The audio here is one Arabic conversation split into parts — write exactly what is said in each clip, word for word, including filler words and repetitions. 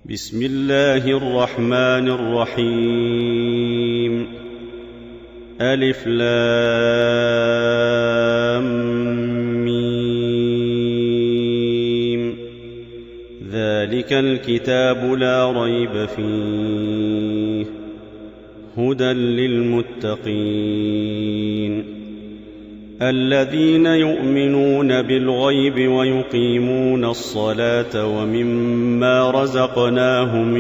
بسم الله الرحمن الرحيم. ألف لام ميم. ذلك الكتاب لا ريب فيه هدى للمتقين الذين يؤمنون بالغيب ويقيمون الصلاة ومما رزقناهم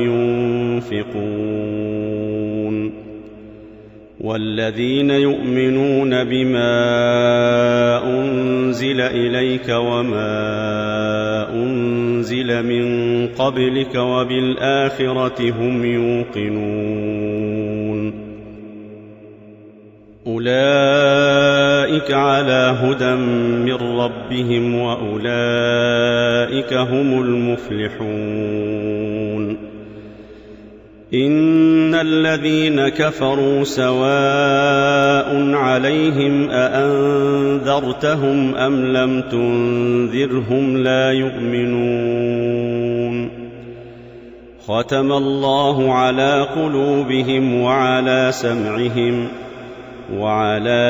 ينفقون والذين يؤمنون بما أنزل إليك وما أنزل من قبلك وبالآخرة هم يوقنون أولئك على هدى من ربهم وأولئك هم المفلحون. إن الذين كفروا سواء عليهم أأنذرتهم أم لم تنذرهم لا يؤمنون. ختم الله على قلوبهم وعلى سمعهم وعلى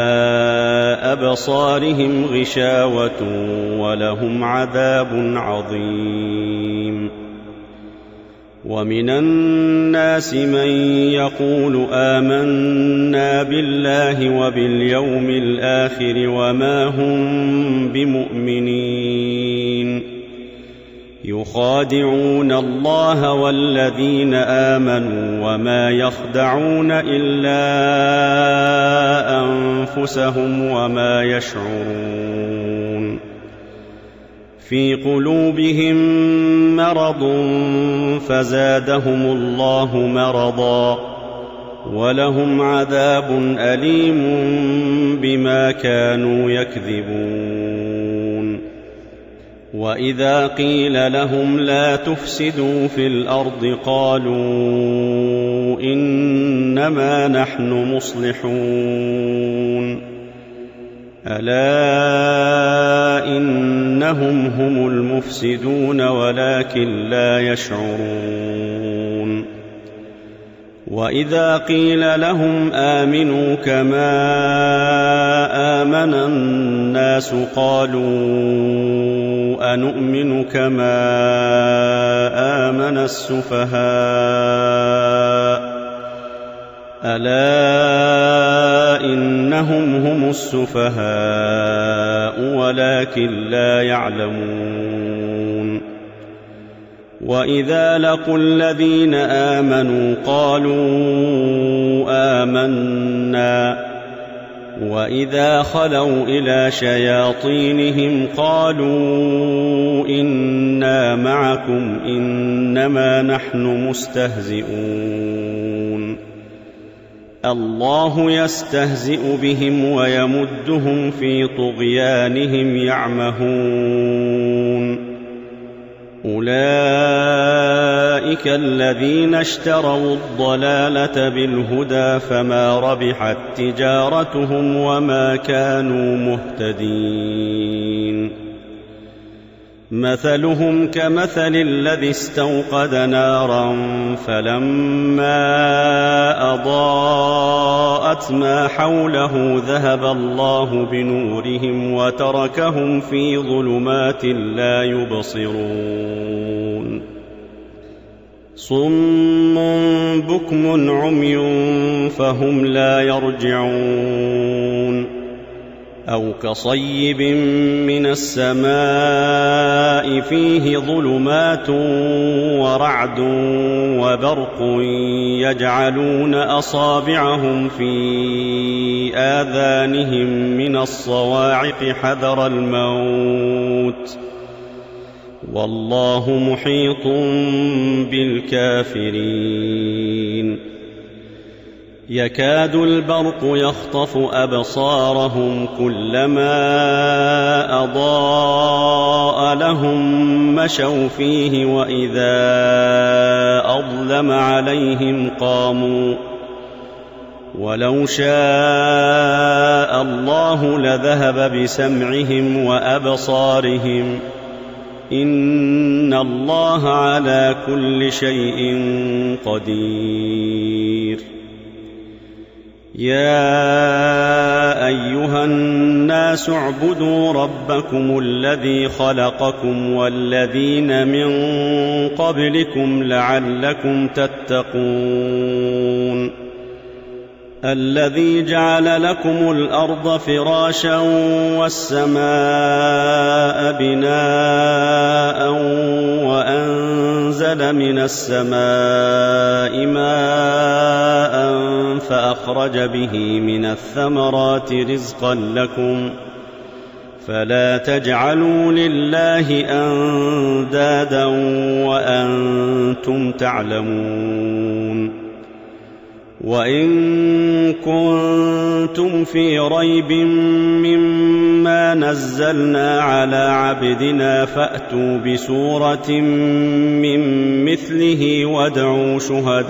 أبصارهم غشاوة ولهم عذاب عظيم. ومن الناس من يقول آمنا بالله وباليوم الآخر وما هم بمؤمنين يخادعون الله والذين آمنوا وما يخدعون إلا أنفسهم وما يشعرون. في قلوبهم مرض فزادهم الله مرضا ولهم عذاب أليم بما كانوا يكذبون. وإذا قيل لهم لا تفسدوا في الأرض قالوا إنما نحن مصلحون. ألا إنهم هم المفسدون ولكن لا يشعرون. وإذا قيل لهم آمنوا كما آمن الناس قالوا أنؤمن كما آمن السفهاء. ألا إنهم هم السفهاء ولكن لا يعلمون. وإذا لقوا الذين آمنوا قالوا آمنا وإذا خلوا إلى شياطينهم قالوا إنا معكم إنما نحن مستهزئون. الله يستهزئ بهم ويمدهم في طغيانهم يعمهون. أولئك الذين اشتروا الضلالة بالهدى فما ربحت تجارتهم وما كانوا مهتدين. مثلهم كمثل الذي استوقد نارا فلما أضاءت ما حوله ذهب الله بنورهم وتركهم في ظلمات لا يبصرون. صم بكم عمي فهم لا يرجعون. أو كصيب من السماء فيه ظلمات ورعد وبرق يجعلون أصابعهم في آذانهم من الصواعق حذر الموت والله محيط بالكافرين. يكاد البرق يخطف أبصارهم كلما أضاء لهم مشوا فيه وإذا أظلم عليهم قاموا ولو شاء الله لذهب بسمعهم وأبصارهم إن الله على كل شيء قدير. يا أيها الناس اعبدوا ربكم الذي خلقكم والذين من قبلكم لعلكم تتقون الذي جعل لكم الأرض فراشا والسماء بناء وأنزل من السماء ماء فأخرج به من الثمرات رزقا لكم فلا تجعلوا لله أندادا وأنتم تعلمون. وإن كنتم في ريب مما نزلنا على عبدنا فأتوا بسورة من مثله وادعوا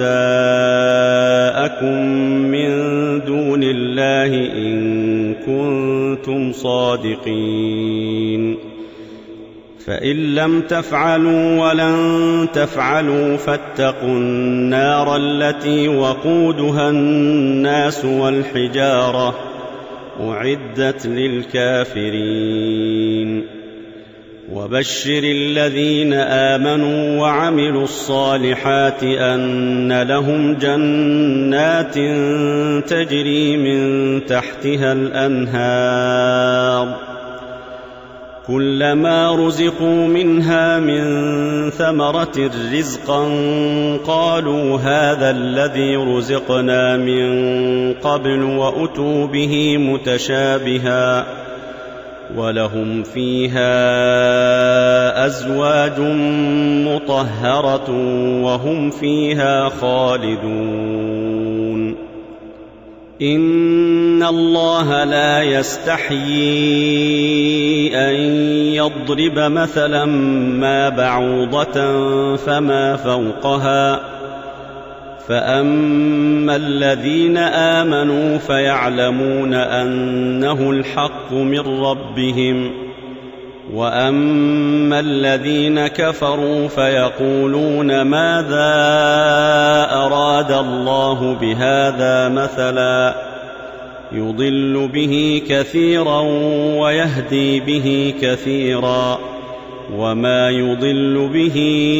شهداءكم من دون الله إن كنتم صادقين. فإن لم تفعلوا ولن تفعلوا فاتقوا النار التي وقودها الناس والحجارة أعدت للكافرين. وبشر الذين آمنوا وعملوا الصالحات أن لهم جنات تجري من تحتها الأنهار كلما رزقوا منها من ثمرة رزقا قالوا هذا الذي رزقنا من قبل وأتوا به متشابها ولهم فيها أزواج مطهرة وهم فيها خالدون. إن الله لا يستحيي أن يضرب مثلا ما بعوضة فما فوقها فأما الذين آمنوا فيعلمون أنه الحق من ربهم وأما الذين كفروا فيقولون ماذا أراد الله بهذا مثلا يضل به كثيرا ويهدي به كثيرا وما يضل به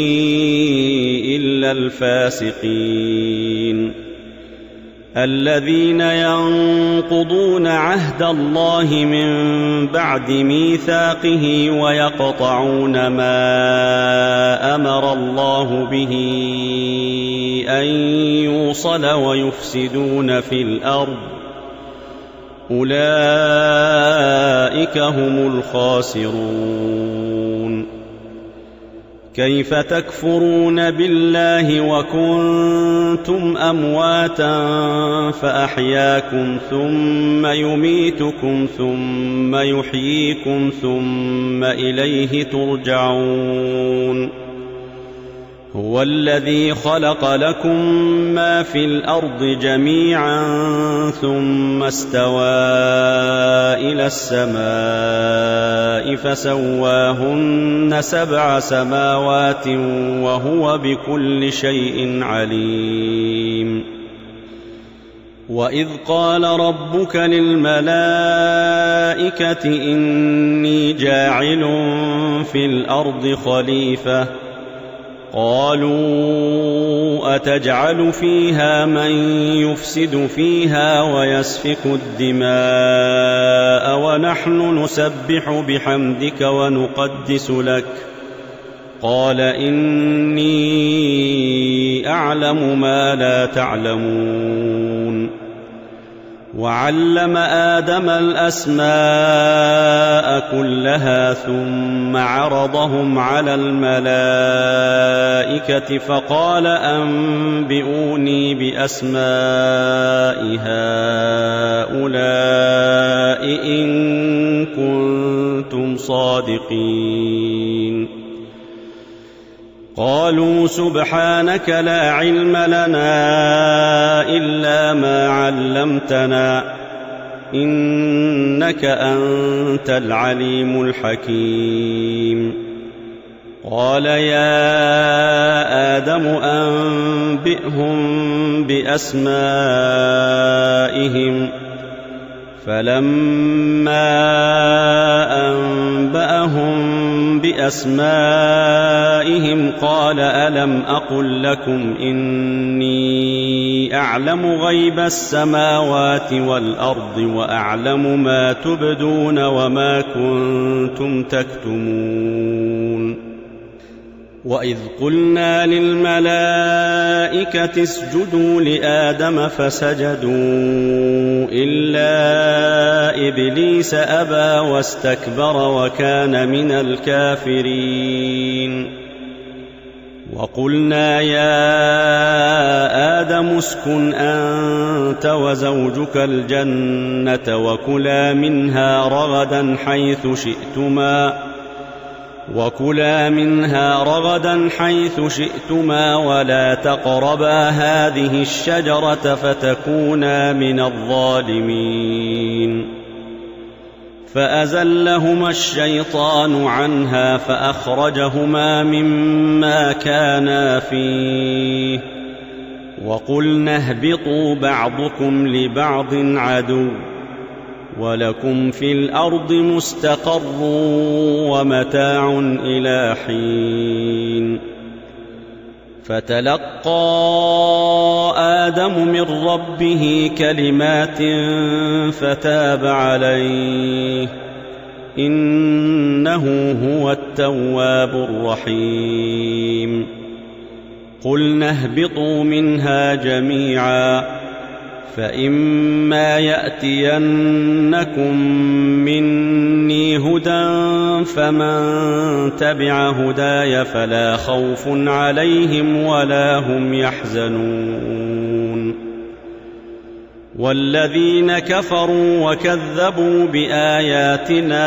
إلا الفاسقين الذين ينقضون عهد الله من بعد ميثاقه ويقطعون ما أمر الله به أن يوصل ويفسدون في الأرض أولئك هم الخاسرون. كيف تكفرون بالله وكنتم أمواتا فأحياكم ثم يميتكم ثم يحييكم ثم إليه ترجعون. هو الذي خلق لكم ما في الأرض جميعا ثم استوى إلى السماء فسواهن سبع سماوات وهو بكل شيء عليم. وإذ قال ربك للملائكة إني جاعل في الأرض خليفة قالوا أتجعل فيها من يفسد فيها ويسفك الدماء ونحن نسبح بحمدك ونقدس لك قال إني أعلم ما لا تعلمون. وعلم آدم الأسماء كلها ثم عرضهم على الملائكة فقال أنبئوني بأسماء هؤلاء إن كنتم صادقين. قالوا سبحانك لا علم لنا إلا ما علمتنا إنك أنت العليم الحكيم. قال يا آدم أنبئهم بأسمائهم فلما أنبأهم بأسمائهم قال ألم أقل لكم إني أعلم غيب السماوات والأرض وأعلم ما تبدون وما كنتم تكتمون وإذ قلنا للملائكة اسجدوا لآدم فسجدوا إلا إبليس أبى واستكبر وكان من الكافرين وقلنا يا آدم اسكن أنت وزوجك الجنة وكلا منها رغدا حيث شئتما وكلا منها رغدا حيث شئتما ولا تقربا هذه الشجرة فتكونا من الظالمين فأزلهما الشيطان عنها فأخرجهما مما كانا فيه وقلنا اهبطوا بعضكم لبعض عدو ولكم في الأرض مستقر ومتاع إلى حين فتلقى آدم من ربه كلمات فتاب عليه إنه هو التواب الرحيم قلنا اهبطوا منها جميعا فإما يأتينكم مني هدى فمن تبع هداي فلا خوف عليهم ولا هم يحزنون والذين كفروا وكذبوا بآياتنا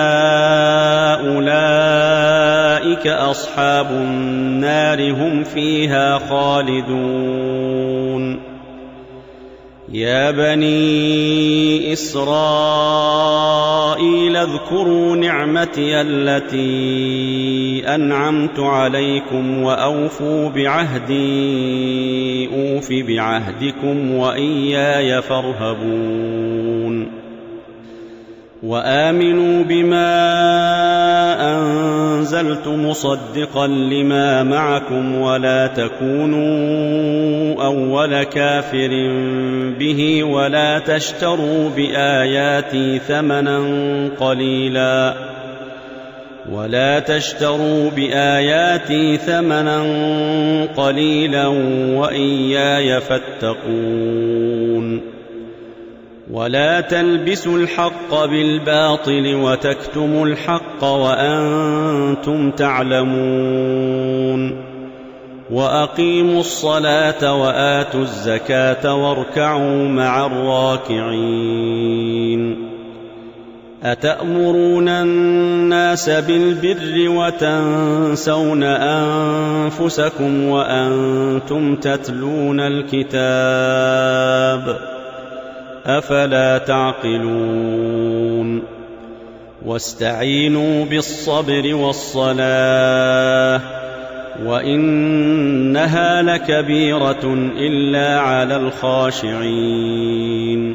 أولئك أصحاب النار هم فيها خالدون يا بني إسرائيل اذكروا نعمتي التي أنعمت عليكم وأوفوا بعهدي أوف بعهدكم وإياي فارهبون وآمنوا بما أنزلت مصدقا لما معكم ولا تكونوا أول كافر به ولا تشتروا بآياتي ثمنا قليلا ولا تشتروا بآياتي ثمنا قليلا وإياي فاتقون ولا تلبسوا الحق بالباطل وتكتموا الحق وأنتم تعلمون وأقيموا الصلاة وآتوا الزكاة واركعوا مع الراكعين أتأمرون الناس بالبر وتنسون أنفسكم وأنتم تتلون الكتاب أفلا تعقلون واستعينوا بالصبر والصلاة وإنها لكبيرة إلا على الخاشعين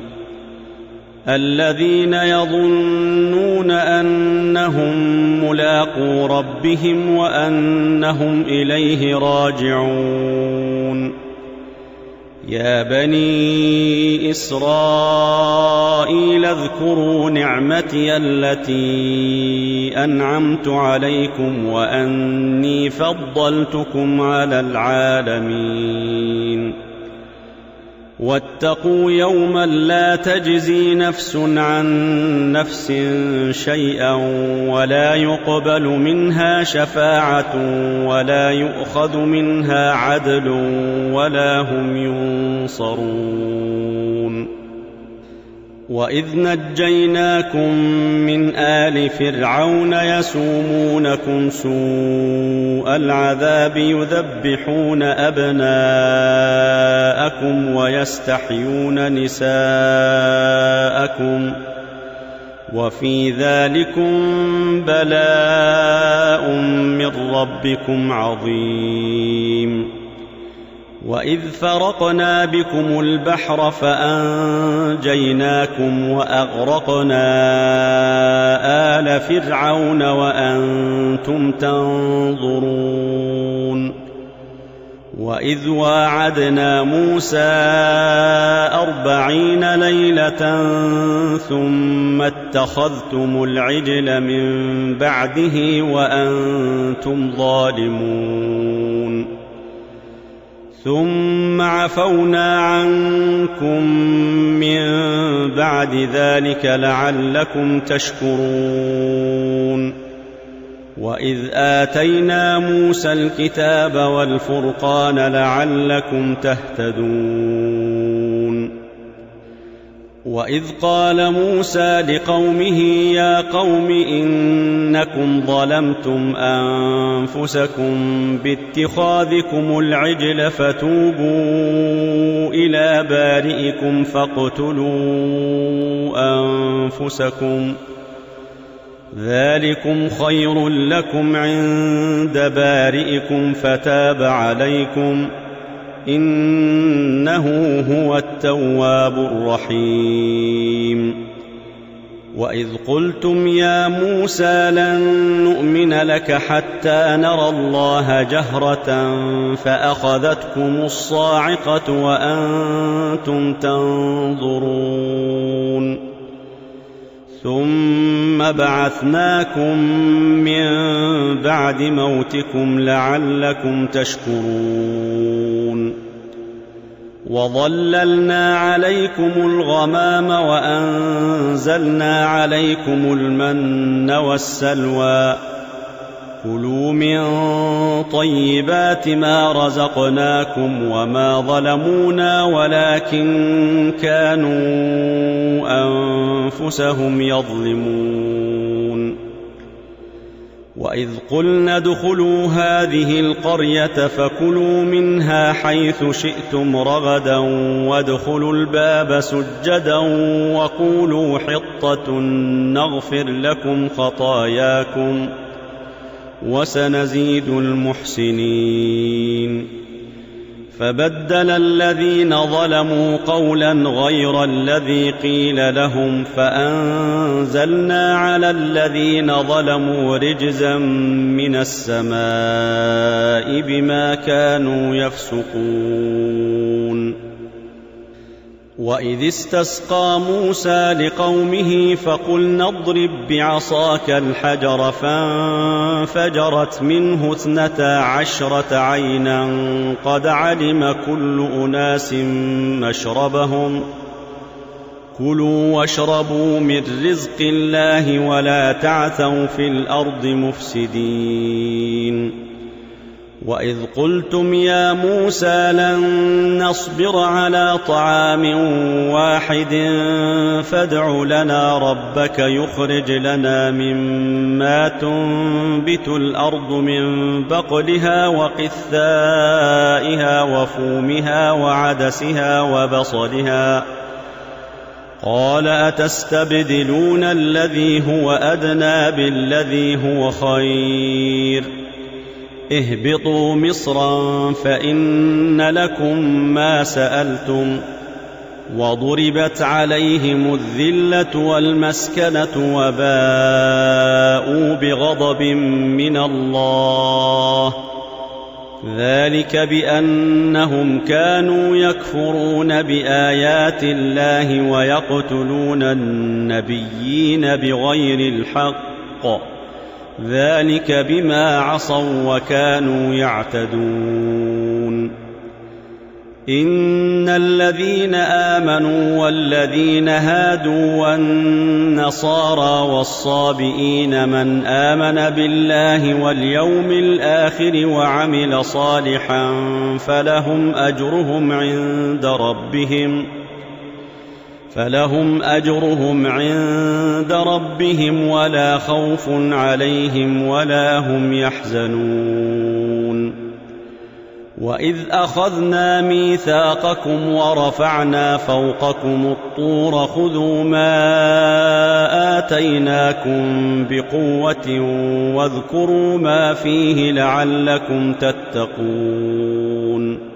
الذين يظنون أنهم ملاقو ربهم وأنهم إليه راجعون يا بني إسرائيل اذكروا نعمتي التي أنعمت عليكم وأني فضلتكم على العالمين واتقوا يوما لا تجزي نفس عن نفس شيئا ولا يقبل منها شفاعة ولا يؤخذ منها عدل ولا هم ينصرون وإذ نجيناكم من آل فرعون يسومونكم سوء العذاب يذبحون أبناءكم ويستحيون نساءكم وفي ذلكم بلاء من ربكم عظيم. وإذ فرقنا بكم البحر فأنجيناكم وأغرقنا آل فرعون وأنتم تنظرون. وإذ واعدنا موسى أربعين ليلة ثم اتخذتم العجل من بعده وأنتم ظالمون. ثم عفونا عنكم من بعد ذلك لعلكم تشكرون. وإذ آتينا موسى الكتاب والفرقان لعلكم تهتدون. وإذ قال موسى لقومه يا قوم إنكم ظلمتم أنفسكم باتخاذكم العجل فتوبوا إلى بارئكم فاقتلوا أنفسكم ذلكم خير لكم عند بارئكم فتاب عليكم إنه هو التواب الرحيم. وإذ قلتم يا موسى لن نؤمن لك حتى نرى الله جهرة فأخذتكم الصاعقة وأنتم تنظرون. ثم بعثناكم من بعد موتكم لعلكم تشكرون. وظللنا عليكم الغمام وأنزلنا عليكم المن والسلوى كلوا من طيبات ما رزقناكم وما ظلمونا ولكن كانوا أنفسهم يظلمون. وإذ قلنا ادخلوا هذه القرية فكلوا منها حيث شئتم رغدا وادخلوا الباب سجدا وقولوا حطة نغفر لكم خطاياكم وسنزيد المحسنين. فبدل الذين ظلموا قولا غير الذي قيل لهم فأنزلنا على الذين ظلموا رجزا من السماء بما كانوا يفسقون. وإذ استسقى موسى لقومه فقلنا اضرب بعصاك الحجر فانفجرت منه اثنتا عشرة عينا قد علم كل أناس مشربهم كلوا واشربوا من رزق الله ولا تعثوا في الأرض مفسدين. وإذ قلتم يا موسى لن نصبر على طعام واحد فادع لنا ربك يخرج لنا مما تنبت الأرض من بقلها وقثائها وفومها وعدسها وبصلها قال أتستبدلون الذي هو أدنى بالذي هو خير اهبطوا مصرا فإن لكم ما سألتم وضربت عليهم الذلة والمسكنة وباءوا بغضب من الله ذلك بأنهم كانوا يكفرون بآيات الله ويقتلون النبيين بغير الحق ذلك بما عصوا وكانوا يعتدون. إن الذين آمنوا والذين هادوا والنصارى والصابئين من آمن بالله واليوم الآخر وعمل صالحا فلهم أجرهم عند ربهم فلهم أجرهم عند ربهم ولا خوف عليهم ولا هم يحزنون. وإذ أخذنا ميثاقكم ورفعنا فوقكم الطور خذوا ما آتيناكم بقوة واذكروا ما فيه لعلكم تتقون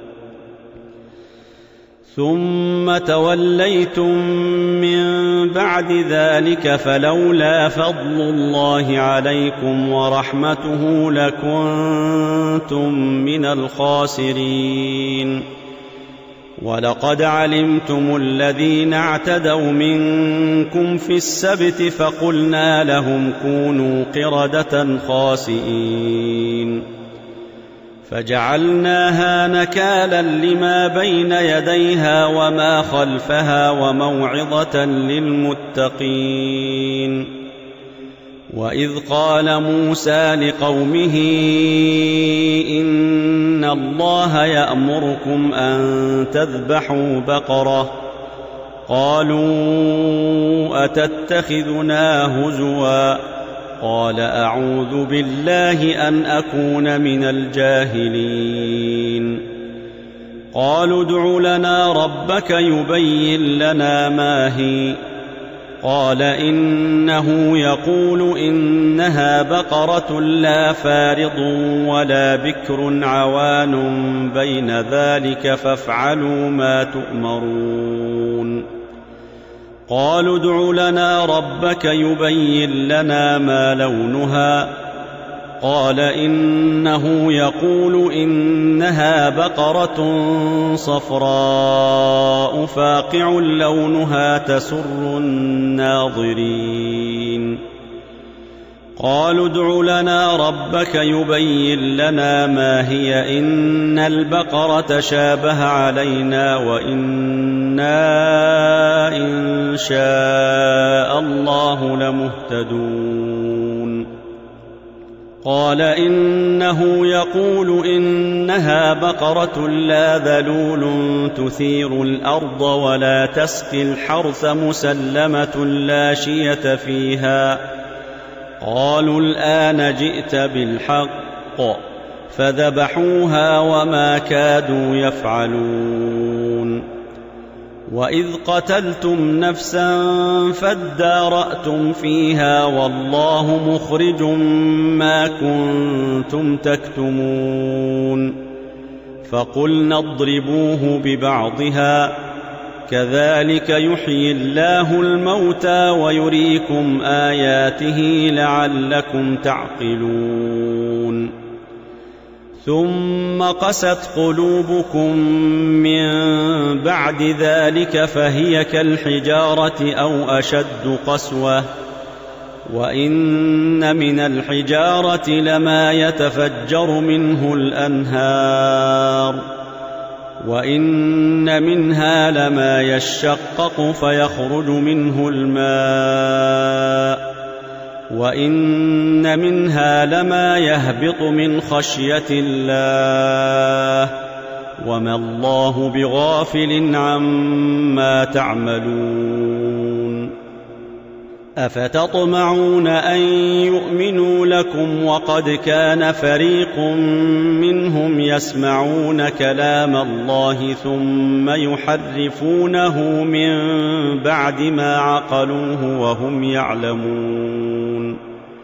ثم توليتم من بعد ذلك فلولا فضل الله عليكم ورحمته لكنتم من الخاسرين ولقد علمتم الذين اعتدوا منكم في السبت فقلنا لهم كونوا قردة خاسئين فجعلناها نكالا لما بين يديها وما خلفها وموعظة للمتقين وإذ قال موسى لقومه إن الله يأمركم أن تذبحوا بقرة قالوا أتتخذنا هزوا قال أعوذ بالله أن أكون من الجاهلين قالوا ادع لنا ربك يبين لنا ما هي قال إنه يقول إنها بقرة لا فارض ولا بكر عوان بين ذلك فافعلوا ما تؤمرون قالوا ادع لنا ربك يبين لنا ما لونها قال إنه يقول إنها بقرة صفراء فاقع لونها تسر الناظرين قالوا ادع لنا ربك يبين لنا ما هي إن البقرة شابه علينا وإنا إن شاء الله لمهتدون قال إنه يقول إنها بقرة لا ذلول تثير الأرض ولا تسقي الحرث مسلمة لا شية فيها قالوا الآن جئت بالحق فذبحوها وما كادوا يفعلون وإذ قتلتم نفسا فادارأتم فيها والله مخرج ما كنتم تكتمون فقلنا اضربوه ببعضها كذلك يحيي الله الموتى ويريكم آياته لعلكم تعقلون ثم قست قلوبكم من بعد ذلك فهي كالحجارة أو أشد قسوة وإن من الحجارة لما يتفجر منه الأنهار وإن منها لما يشقق فيخرج منه الماء وإن منها لما يهبط من خشية الله وما الله بغافل عما تعملون أفتطمعون أن يؤمنوا لكم وقد كان فريق منهم يسمعون كلام الله ثم يحرفونه من بعد ما عقلوه وهم يعلمون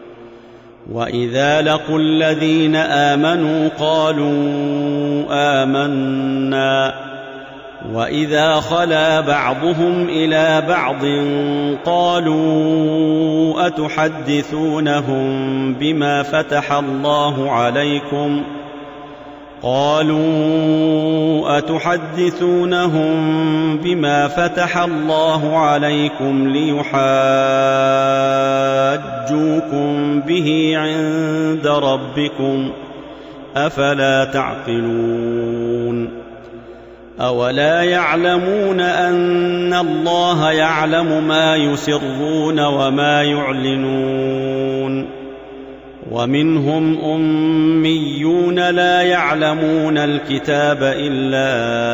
وإذا لقوا الذين آمنوا قالوا آمنا وإذا خلا بعضهم إلى بعض قالوا أتحدثونهم بما فتح الله عليكم قالوا أتحدثونهم بما فتح الله عليكم ليحاجوكم به عند ربكم أفلا تعقلون أولا يعلمون أن الله يعلم ما يسرون وما يعلنون ومنهم أميون لا يعلمون الكتاب إلا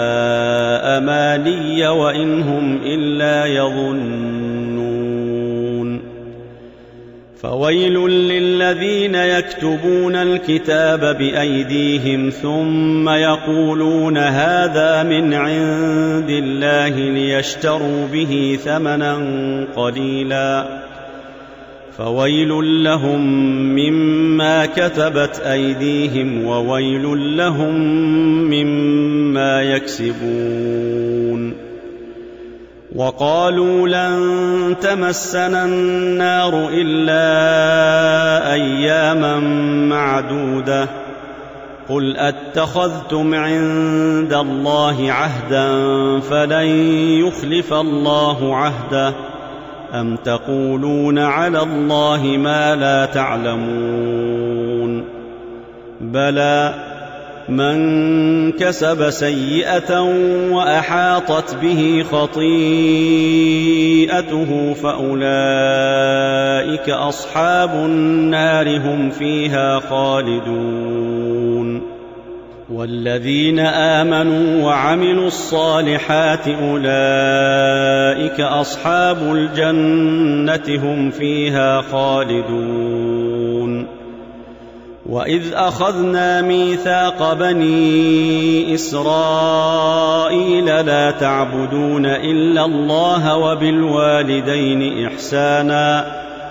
أماني وإن هم إلا يظنون فويل للذين يكتبون الكتاب بأيديهم ثم يقولون هذا من عند الله ليشتروا به ثمنا قليلا فويل لهم مما كتبت أيديهم وويل لهم مما يكسبون. وقالوا لن تمسنا النار إلا أياما معدودة قل أتخذتم عند الله عهدا فلن يخلف الله عهده أم تقولون على الله ما لا تعلمون بلى من كسب سيئة وأحاطت به خطيئته فأولئك أصحاب النار هم فيها خالدون. والذين آمنوا وعملوا الصالحات أولئك أصحاب الجنة هم فيها خالدون. وإذ أخذنا ميثاق بني إسرائيل لا تعبدون إلا الله وبالوالدين إحسانا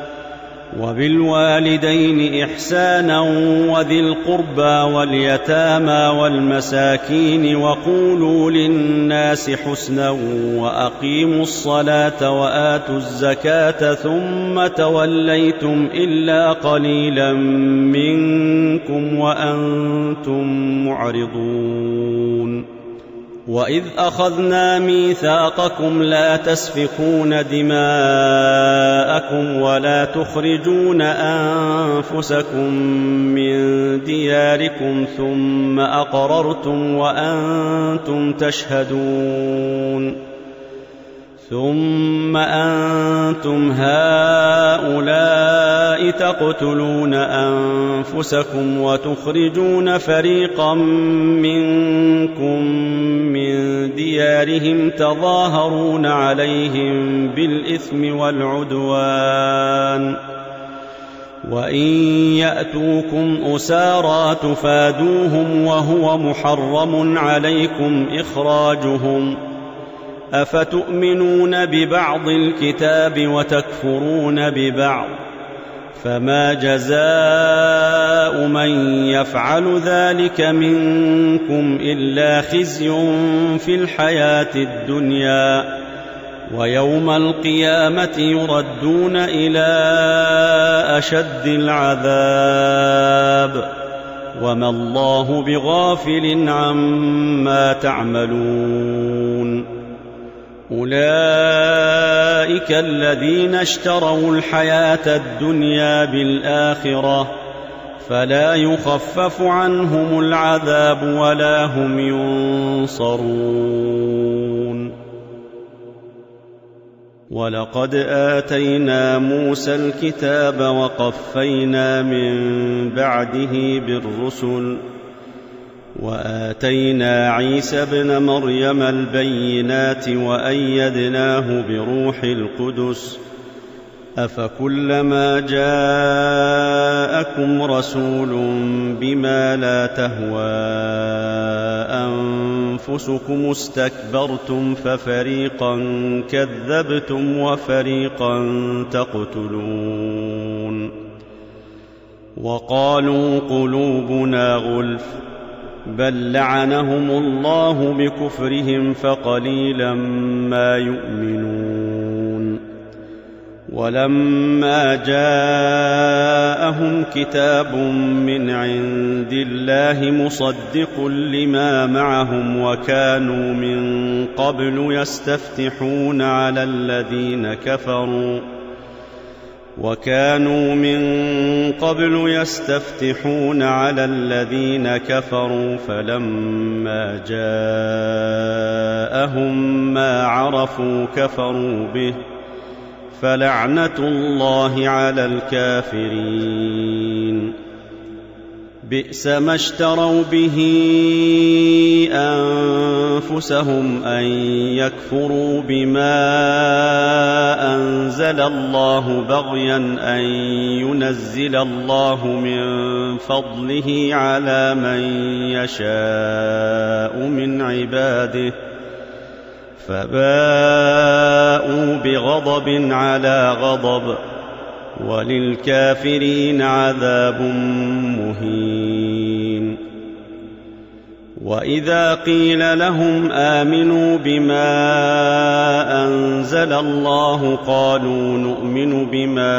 وبالوالدين إحسانا وذي القربى واليتامى والمساكين وقولوا للناس حسنا وأقيموا الصلاة وآتوا الزكاة ثم توليتم إلا قليلا منكم وأنتم معرضون. وإذ أخذنا ميثاقكم لا تسفكون دماءكم ولا تخرجون أنفسكم من دياركم ثم أقررتم وأنتم تشهدون ثم أنتم هؤلاء تقتلون أنفسكم وتخرجون فريقا منكم من ديارهم تظاهرون عليهم بالإثم والعدوان وإن يأتوكم أسارى تفادوهم وهو محرم عليكم إخراجهم أفتؤمنون ببعض الكتاب وتكفرون ببعض فما جزاء من يفعل ذلك منكم إلا خزي في الحياة الدنيا ويوم القيامة يردون إلى أشد العذاب وما الله بغافل عما تعملون. أولئك الذين اشتروا الحياة الدنيا بالآخرة فلا يخفف عنهم العذاب ولا هم ينصرون. ولقد آتينا موسى الكتاب وقفينا من بعده بالرسل وآتينا عيسى ابن مريم البينات وأيدناه بروح القدس أفكلما جاءكم رسول بما لا تهوى أنفسكم استكبرتم ففريقا كذبتم وفريقا تقتلون. وقالوا قلوبنا غلف بل لعنهم الله بكفرهم فقليلا ما يؤمنون. ولما جاءهم كتاب من عند الله مصدق لما معهم وكانوا من قبل يستفتحون على الذين كفروا وكانوا من قبل يستفتحون على الذين كفروا فلما جاءهم ما عرفوا كفروا به فلعنة الله على الكافرين. بئس ما اشتروا به أنفسهم أنفسهم أن يكفروا بما أنزل الله بغيا أن ينزل الله من فضله على من يشاء من عباده فباءوا بغضب على غضب وللكافرين عذاب مهين. وإذا قيل لهم آمنوا بما أنزل الله قالوا نؤمن بما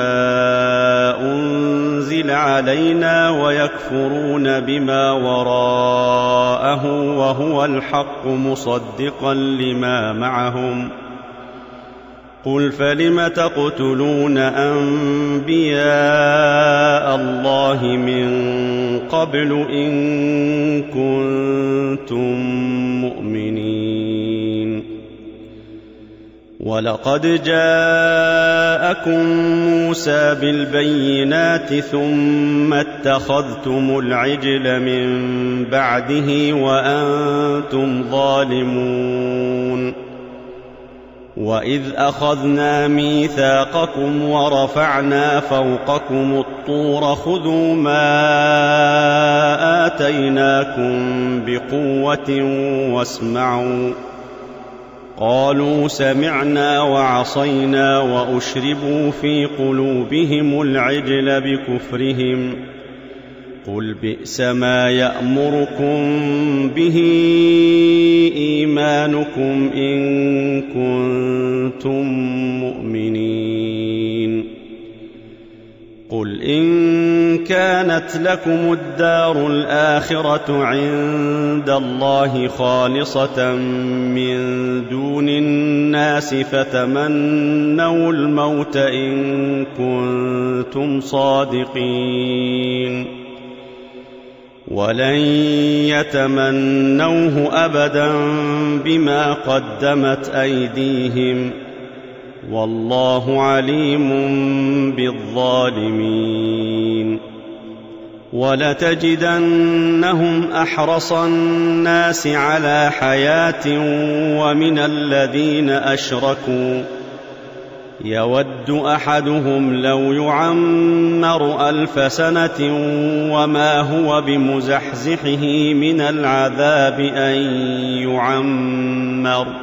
أنزل علينا ويكفرون بما وراءه وهو الحق مصدقا لما معهم قل فلم تقتلون أنبياء الله من قبل إن كنتم مؤمنين ولقد جاءكم موسى بالبينات ثم اتخذتم العجل من بعده وأنتم ظالمون وإذ أخذنا ميثاقكم ورفعنا فوقكم الطور خذوا ما آتيناكم بقوة واسمعوا قالوا سمعنا وعصينا وأشربوا في قلوبهم العجل بكفرهم قل بئس ما يأمركم به إيمانكم إن كنتم مؤمنين قل إن كانت لكم الدار الآخرة عند الله خالصة من دون الناس فتمنوا الموت إن كنتم صادقين ولن يتمنوه أبدا بما قدمت أيديهم والله عليم بالظالمين ولتجدنهم أحرص الناس على حياة ومن الذين أشركوا يود أحدهم لو يعمر ألف سنة وما هو بمزحزحه من العذاب أن يعمر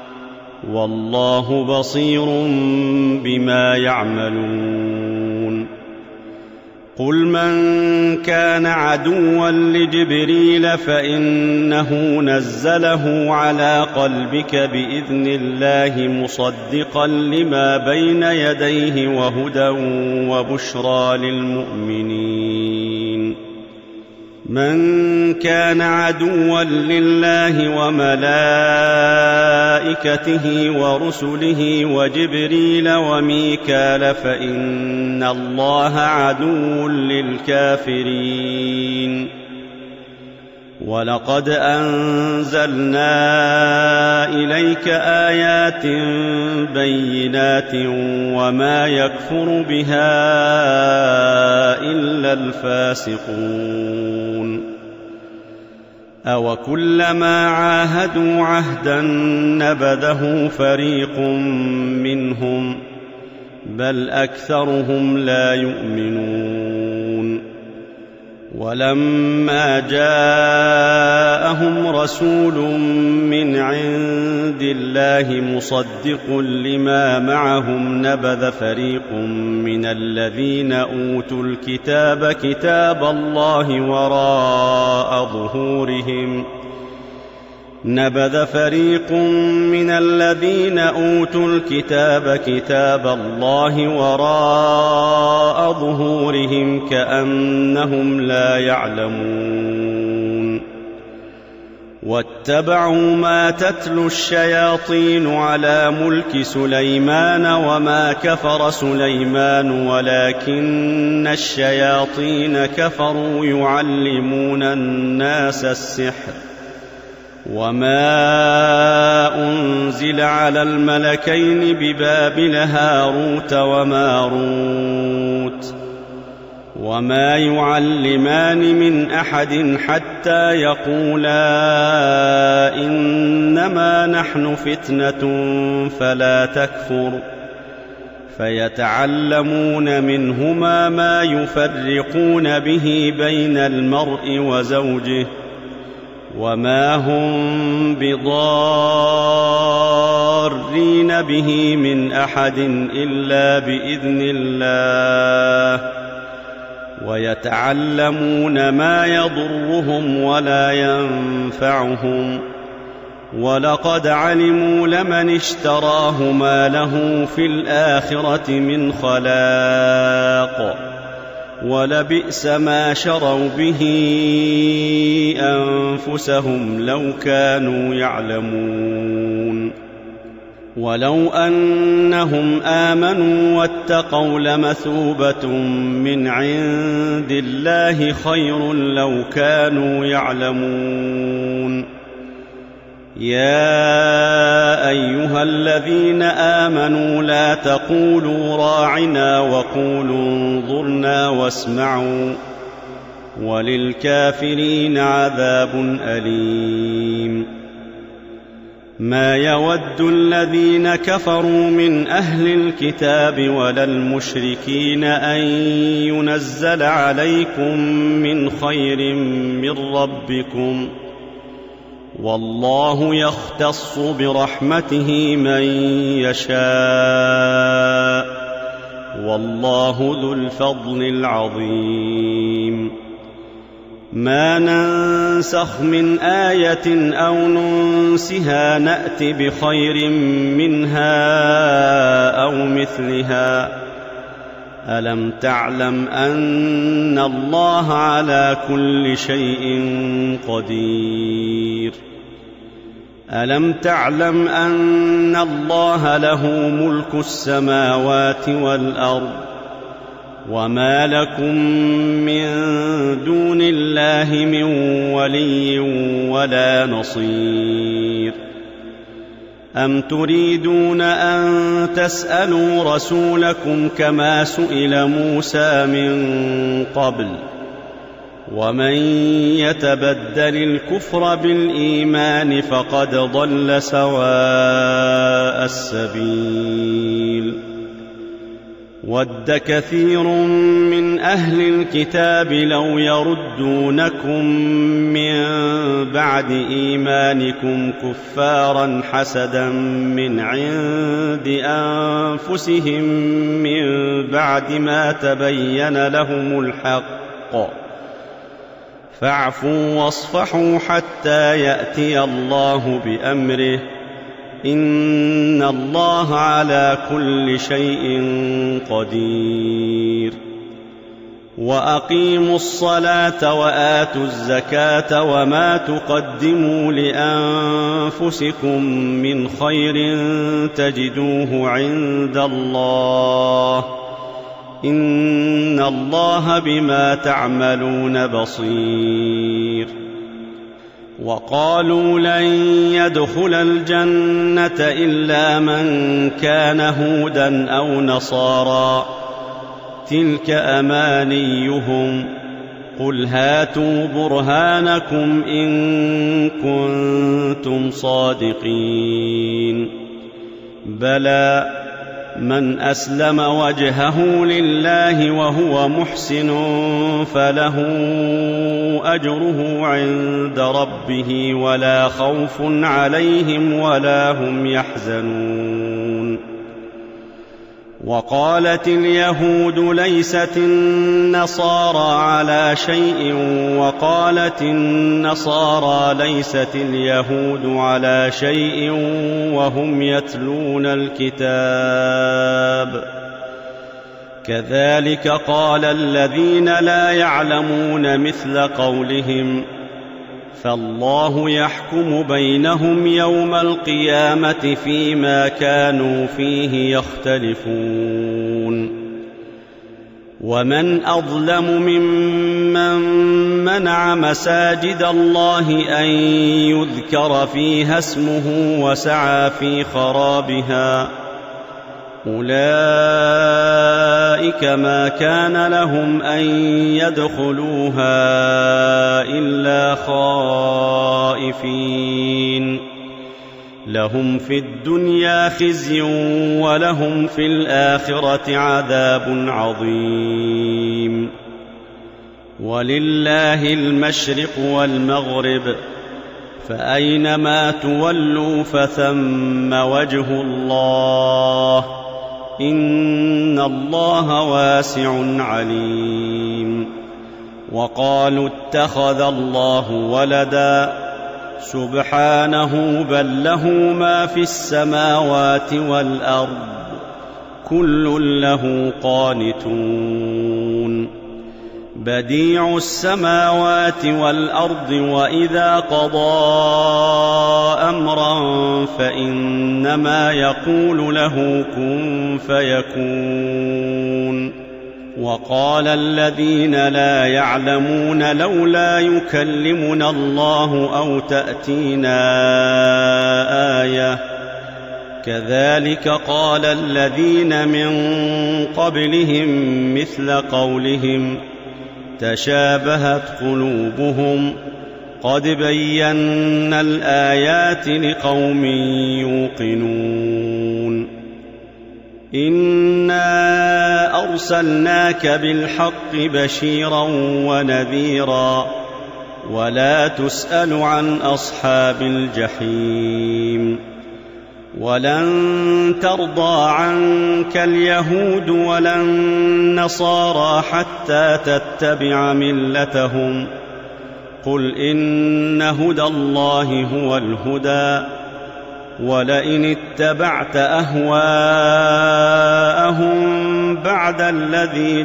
والله بصير بما يعملون قل من كان عدوا لجبريل فإنه نزله على قلبك بإذن الله مصدقا لما بين يديه وهدى وبشرى للمؤمنين من كان عدوا لله وملائكته ورسله وجبريل وميكال فإن الله عدو للكافرين ولقد أنزلنا إليك آيات بينات وما يكفر بها إلا الفاسقون أوكلما عاهدوا عهدا نبذه فريق منهم بل أكثرهم لا يؤمنون ولما جاءهم رسول من عند الله مصدق لما معهم نبذ فريق من الذين أوتوا الكتاب كتاب الله وراء ظهورهم نبذ فريق من الذين أوتوا الكتاب كتاب الله وراء ظهورهم كأنهم لا يعلمون واتبعوا ما تتلو الشياطين على ملك سليمان وما كفر سليمان ولكن الشياطين كفروا يعلمون الناس السحر وما أنزل على الملكين ببابل هاروت وماروت وما يعلمان من أحد حتى يقولا إن نحن فتنة فلا تكفر فيتعلمون منهما ما يفرقون به بين المرء وزوجه وما هم بضارين به من أحد إلا بإذن الله ويتعلمون ما يضرهم ولا ينفعهم ولقد علموا لمن اشتراه ما له في الآخرة من خلاق ولبئس ما شروا به أنفسهم لو كانوا يعلمون ولو أنهم آمنوا واتقوا لمثوبة من عند الله خير لو كانوا يعلمون يا أيها الذين آمنوا لا تقولوا راعنا وقولوا انظرنا واسمعوا وللكافرين عذاب أليم ما يود الذين كفروا من أهل الكتاب ولا المشركين أن ينزل عليكم من خير من ربكم والله يختص برحمته من يشاء والله ذو الفضل العظيم ما ننسخ من آية أو ننسها نأت بخير منها أو مثلها ألم تعلم أن الله على كل شيء قدير ألم تعلم أن الله له ملك السماوات والأرض وما لكم من دون الله من ولي ولا نصير أم تريدون أن تسألوا رسولكم كما سئل موسى من قبل ومن يتبدل الكفر بالإيمان فقد ضل سواء السبيل ود كثير من أهل الكتاب لو يردونكم من بعد إيمانكم كفارا حسدا من عند أنفسهم من بعد ما تبين لهم الحق فاعفوا واصفحوا حتى يأتي الله بأمره إن الله على كل شيء قدير وأقيموا الصلاة وآتوا الزكاة وما تقدموا لأنفسكم من خير تجدوه عند الله إن الله بما تعملون بصير وقالوا لن يدخل الجنة إلا من كان هودا أو نصارى تلك أمانيهم قل هاتوا برهانكم إن كنتم صادقين بلى من أسلم وجهه لله وهو محسن فله أجره عند ربه ولا خوف عليهم ولا هم يحزنون وقالت اليهود ليست النصارى على شيء وقالت النصارى ليست اليهود على شيء وهم يتلون الكتاب كذلك قال الذين لا يعلمون مثل قولهم فالله يحكم بينهم يوم القيامة فيما كانوا فيه يختلفون ومن أظلم ممن منع مساجد الله أن يذكر فيها اسمه وسعى في خرابها أولئك ما كان لهم أن يدخلوها إلا خائفين لهم في الدنيا خزي ولهم في الآخرة عذاب عظيم. ولله المشرق والمغرب فأينما تولوا فثم وجه الله إن الله واسع عليم. وقالوا اتخذ الله ولدا سبحانه بل له ما في السماوات والأرض كل له قانتون. بديع السماوات والأرض وإذا قضى أمرا فإنما يقول له كن فيكون. وقال الذين لا يعلمون لولا يكلمنا الله أو تأتينا آية كذلك قال الذين من قبلهم مثل قولهم تشابهت قلوبهم قد بينا الآيات لقوم يوقنون. إنا أرسلناك بالحق بشيرا ونذيرا ولا تسأل عن أصحاب الجحيم. ولن ترضى عنك اليهود ولا النصارى حتى تتبع ملتهم قل إن هدى الله هو الهدى ولئن اتبعت أهواءهم بعد الذي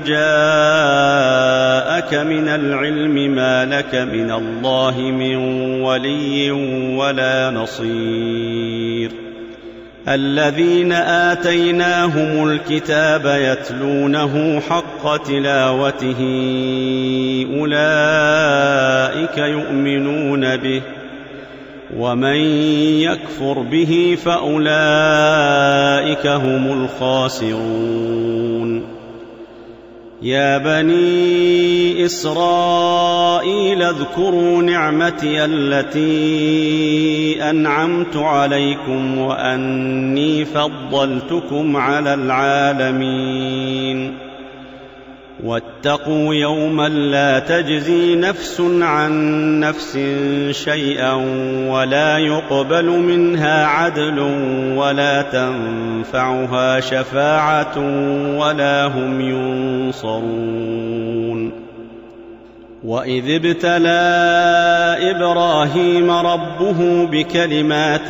جاءك من العلم ما لك من الله من ولي ولا نصير. الذين آتيناهم الكتاب يتلونه حق تلاوته أولئك يؤمنون به ومن يكفر به فأولئك هم الخاسرون. يا بني إسرائيل اذكروا نعمتي التي أنعمت عليكم وأني فضلتكم على العالمين. واتقوا يوما لا تجزي نفس عن نفس شيئا ولا يقبل منها عدل ولا تنفعها شفاعة ولا هم ينصرون. وإذ ابتلى إبراهيم ربه بكلمات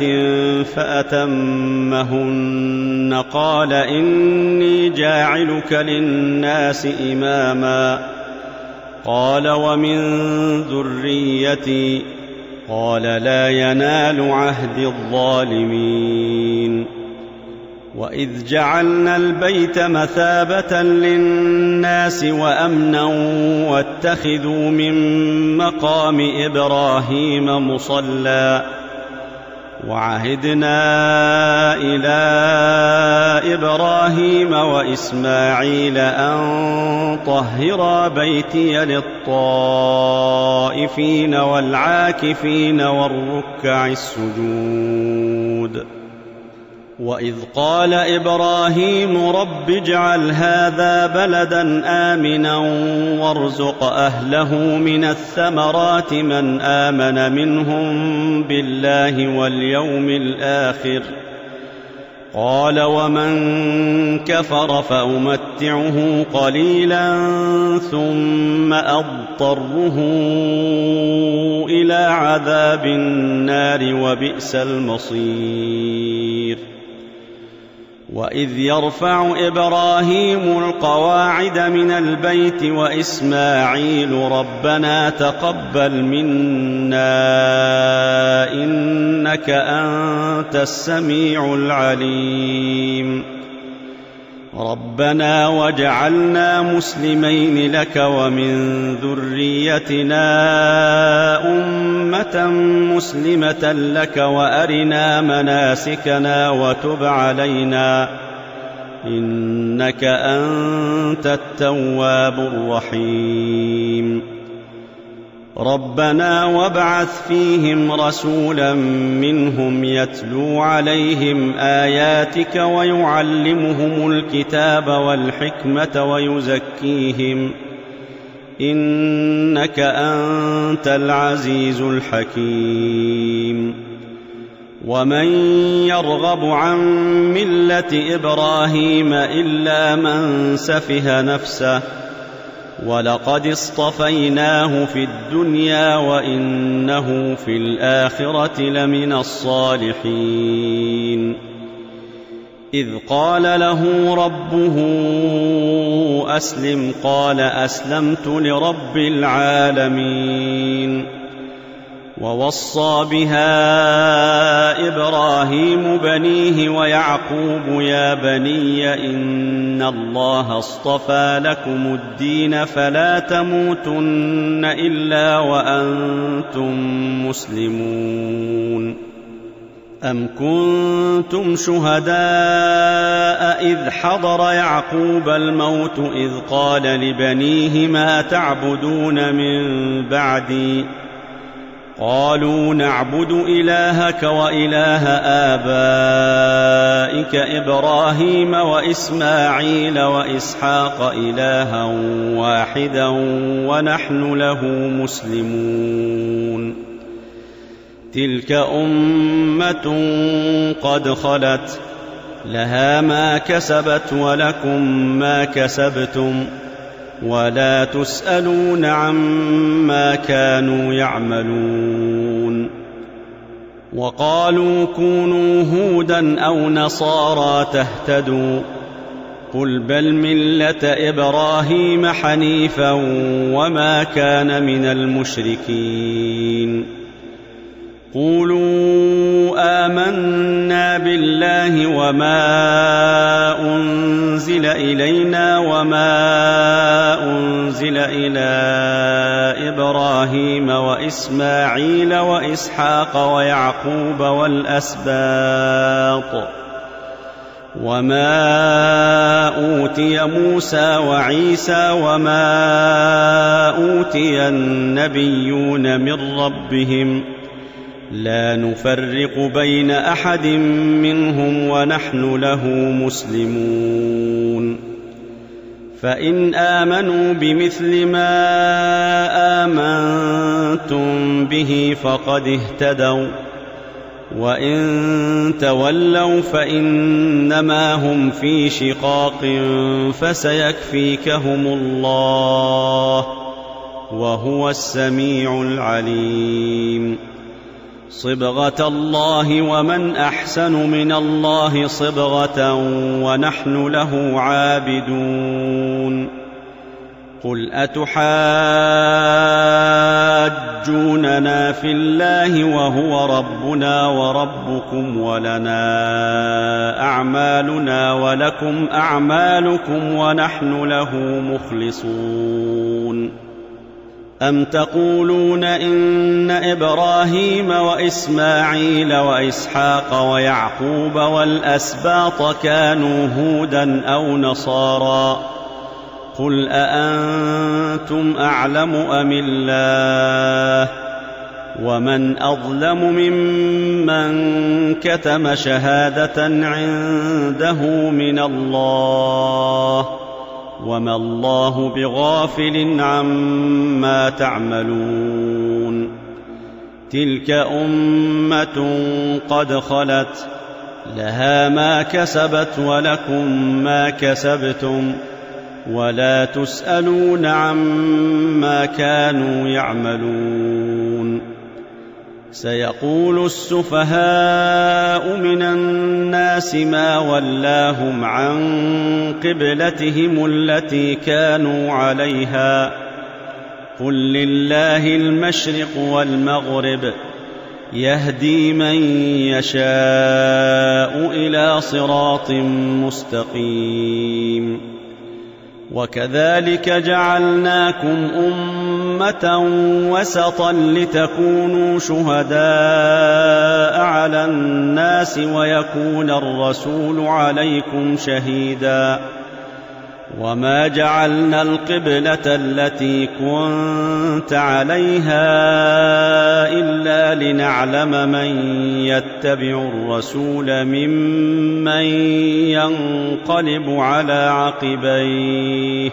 فأتمهن قال إني جاعلك للناس إماما قال ومن ذريتي قال لا ينال عهد الظالمين. وإذ جعلنا البيت مثابة للناس وأمنا واتخذوا من مقام إبراهيم مصلى وعهدنا إلى إبراهيم وإسماعيل أن طهرا بيتي للطائفين والعاكفين والركع السجود. وإذ قال إبراهيم رب اجعل هذا بلدا آمنا وارزق أهله من الثمرات من آمن منهم بالله واليوم الآخر قال ومن كفر فأمتعه قليلا ثم أضطره إلى عذاب النار وبئس المصير. وإذ يرفع إبراهيم القواعد من البيت وإسماعيل ربنا تقبل منا إنك أنت السميع العليم ربنا واجعلنا مسلمين لك ومن ذريتنا أمة مسلمة لك وأرنا مناسكنا وتب علينا إنك أنت التواب الرحيم. ربنا وابعث فيهم رسولا منهم يتلو عليهم آياتك ويعلمهم الكتاب والحكمة ويزكيهم إنك أنت العزيز الحكيم ومن يرغب عن ملة إبراهيم إلا من سفه نفسه ولقد اصطفيناه في الدنيا وإنه في الآخرة لمن الصالحين إذ قال له ربه أسلم قال أسلمت لرب العالمين ووصى بها إبراهيم بنيه ويعقوب يا بني إن الله اصطفى لكم الدين فلا تموتن إلا وأنتم مسلمون أم كنتم شهداء إذ حضر يعقوب الموت إذ قال لبنيه ما تعبدون من بعدي قالوا نعبد إلهك وإله آبائك إبراهيم وإسماعيل وإسحاق إلها واحدا ونحن له مسلمون تلك أمة قد خلت لها ما كسبت ولكم ما كسبتم ولا تسألون عما كانوا يعملون وقالوا كونوا هودا أو نصارى تهتدوا قل بل ملة إبراهيم حنيفا وما كان من المشركين قولوا آمنا بالله وما أنزل إلينا وما أنزل إلى إبراهيم وإسماعيل وإسحاق ويعقوب والأسباط وما أوتي موسى وعيسى وما أوتي النبيون من ربهم لا نفرق بين أحد منهم ونحن له مسلمون فإن آمنوا بمثل ما آمنتم به فقد اهتدوا وإن تولوا فإنما هم في شقاق فسيكفيكهم الله وهو السميع العليم صبغة الله ومن أحسن من الله صبغة ونحن له عابدون قل أتحاجوننا في الله وهو ربنا وربكم ولنا أعمالنا ولكم أعمالكم ونحن له مخلصون أم تقولون إن إبراهيم وإسماعيل وإسحاق ويعقوب والأسباط كانوا هودا أو نصارى قل أأنتم أعلم أم الله ومن أظلم ممن كتم شهادة عنده من الله وما الله بغافل عما تعملون تلك أمة قد خلت لها ما كسبت ولكم ما كسبتم ولا تسألون عما كانوا يعملون سيقول السفهاء من الناس ما ولاهم عن قبلتهم التي كانوا عليها قل لله المشرق والمغرب يهدي من يشاء إلى صراط مستقيم وكذلك جعلناكم أمة وسطا لتكونوا شهداء على الناس ويكون الرسول عليكم شهيدا وما جعلنا القبلة التي كنت عليها إلا لنعلم من يتبع الرسول ممن ينقلب على عقبيه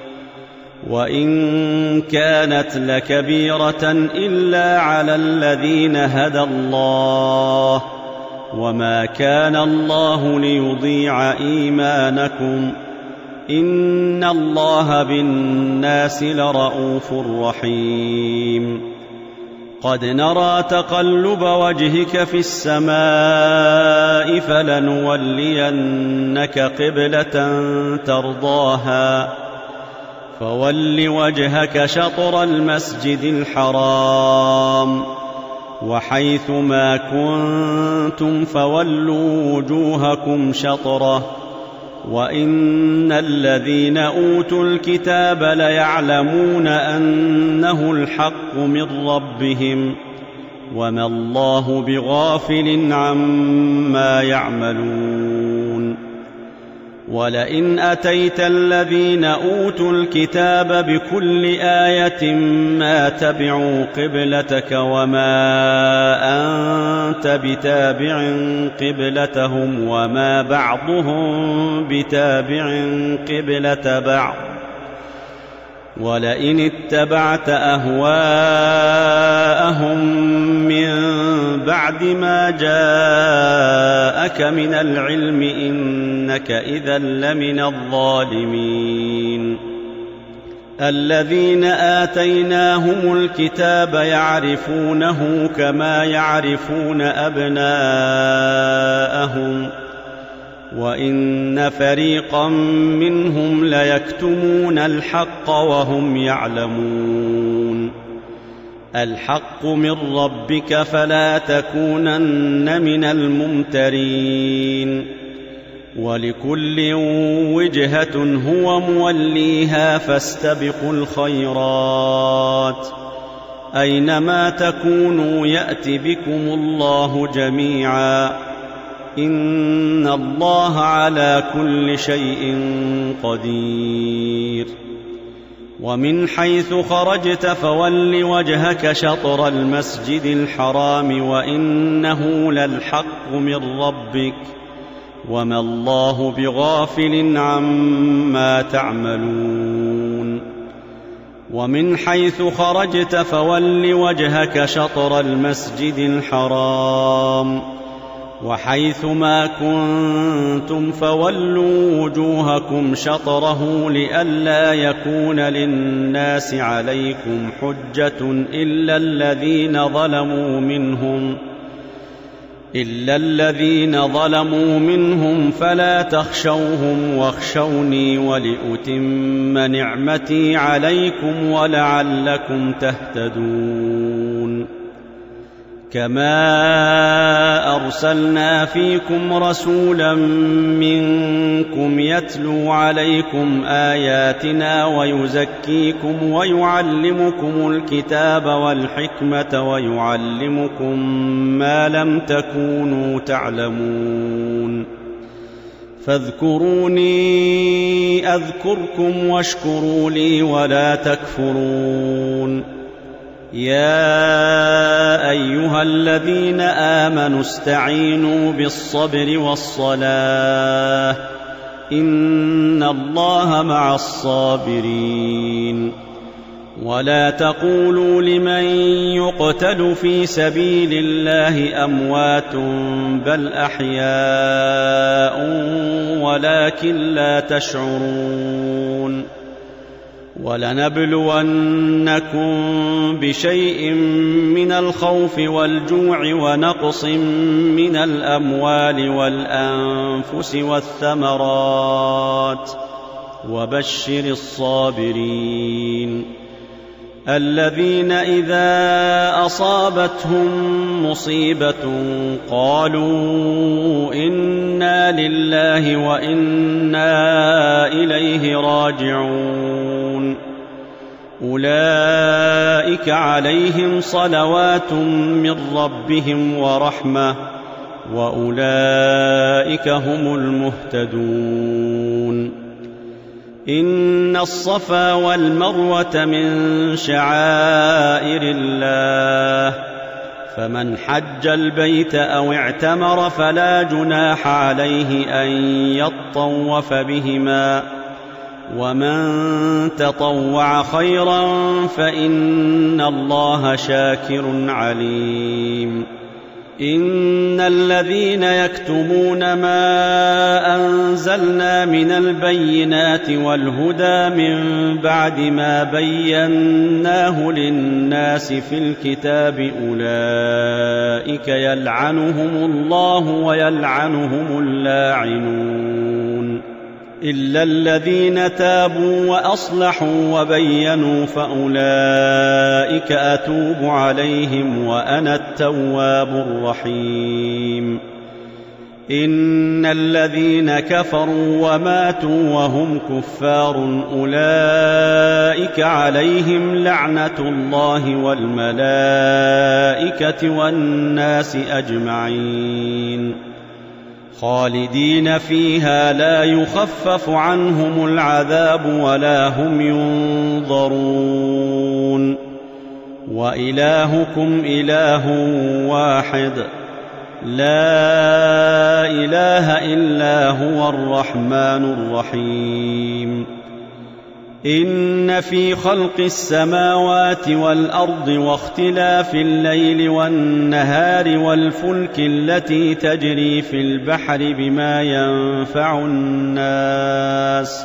وإن كانت لكبيرة إلا على الذين هدى الله وما كان الله ليضيع إيمانكم إن الله بالناس لرءوف رحيم قد نرى تقلب وجهك في السماء فلنولينك قبلة ترضاها فول وجهك شطر المسجد الحرام وحيث ما كنتم فولوا وجوهكم شطره وإن الذين أوتوا الكتاب ليعلمون أنه الحق من ربهم وما الله بغافل عما يعملون ولئن أتيت الذين أوتوا الكتاب بكل آية ما تبعوا قبلتك وما أنت بتابع قبلتهم وما بعضهم بتابع قبلة بعض ولئن اتبعت أهواءهم من بعد ما جاءك من العلم إنك إذا لمن الظالمين الذين آتيناهم الكتاب يعرفونه كما يعرفون أبناءهم وإن فريقا منهم ليكتمون الحق وهم يعلمون الحق من ربك فلا تكونن من الممترين ولكل وجهة هو موليها فاستبقوا الخيرات أينما تكونوا يأت بكم الله جميعا إن الله على كل شيء قدير ومن حيث خرجت فول وجهك شطر المسجد الحرام وإنه للحق من ربك وما الله بغافل عما تعملون ومن حيث خرجت فول وجهك شطر المسجد الحرام وحيث ما كنتم فولوا وجوهكم شطره لئلا يكون للناس عليكم حجة إلا الذين ظلموا منهم إلا الذين ظلموا منهم فلا تخشوهم واخشوني ولأتم نعمتي عليكم ولعلكم تهتدون كما أرسلنا فيكم رسولا منكم يتلو عليكم آياتنا ويزكيكم ويعلمكم الكتاب والحكمة ويعلمكم ما لم تكونوا تعلمون فاذكروني أذكركم واشكروا لي ولا تكفرون يا أيها الذين آمنوا استعينوا بالصبر والصلاة إن الله مع الصابرين ولا تقولوا لمن يقتل في سبيل الله أموات بل أحياء ولكن لا تشعرون ولنبلونكم بشيء من الخوف والجوع ونقص من الأموال والأنفس والثمرات وبشر الصابرين الذين إذا أصابتهم مصيبة قالوا إنا لله وإنا إليه راجعون أولئك عليهم صلوات من ربهم ورحمة وأولئك هم المهتدون إن الصفا والمروة من شعائر الله، فمن حج البيت أو اعتمر فلا جناح عليه أن يطوف بهما، ومن تطوع خيرا فإن الله شاكر عليم. إن الذين يكتمون ما أنزلنا من البينات والهدى من بعد ما بيناه للناس في الكتاب أولئك يلعنهم الله ويلعنهم اللاعنون، إلا الذين تابوا وأصلحوا وبينوا فأولئك أتوب عليهم وأنا التواب الرحيم. إن الذين كفروا وماتوا وهم كفار أولئك عليهم لعنة الله والملائكة والناس أجمعين، خالدين فيها لا يخفف عنهم العذاب ولا هم ينظرون. وإلهكم إله واحد لا إله إلا هو الرحمن الرحيم. إن في خلق السماوات والأرض واختلاف الليل والنهار والفلك التي تجري في البحر بما ينفع الناس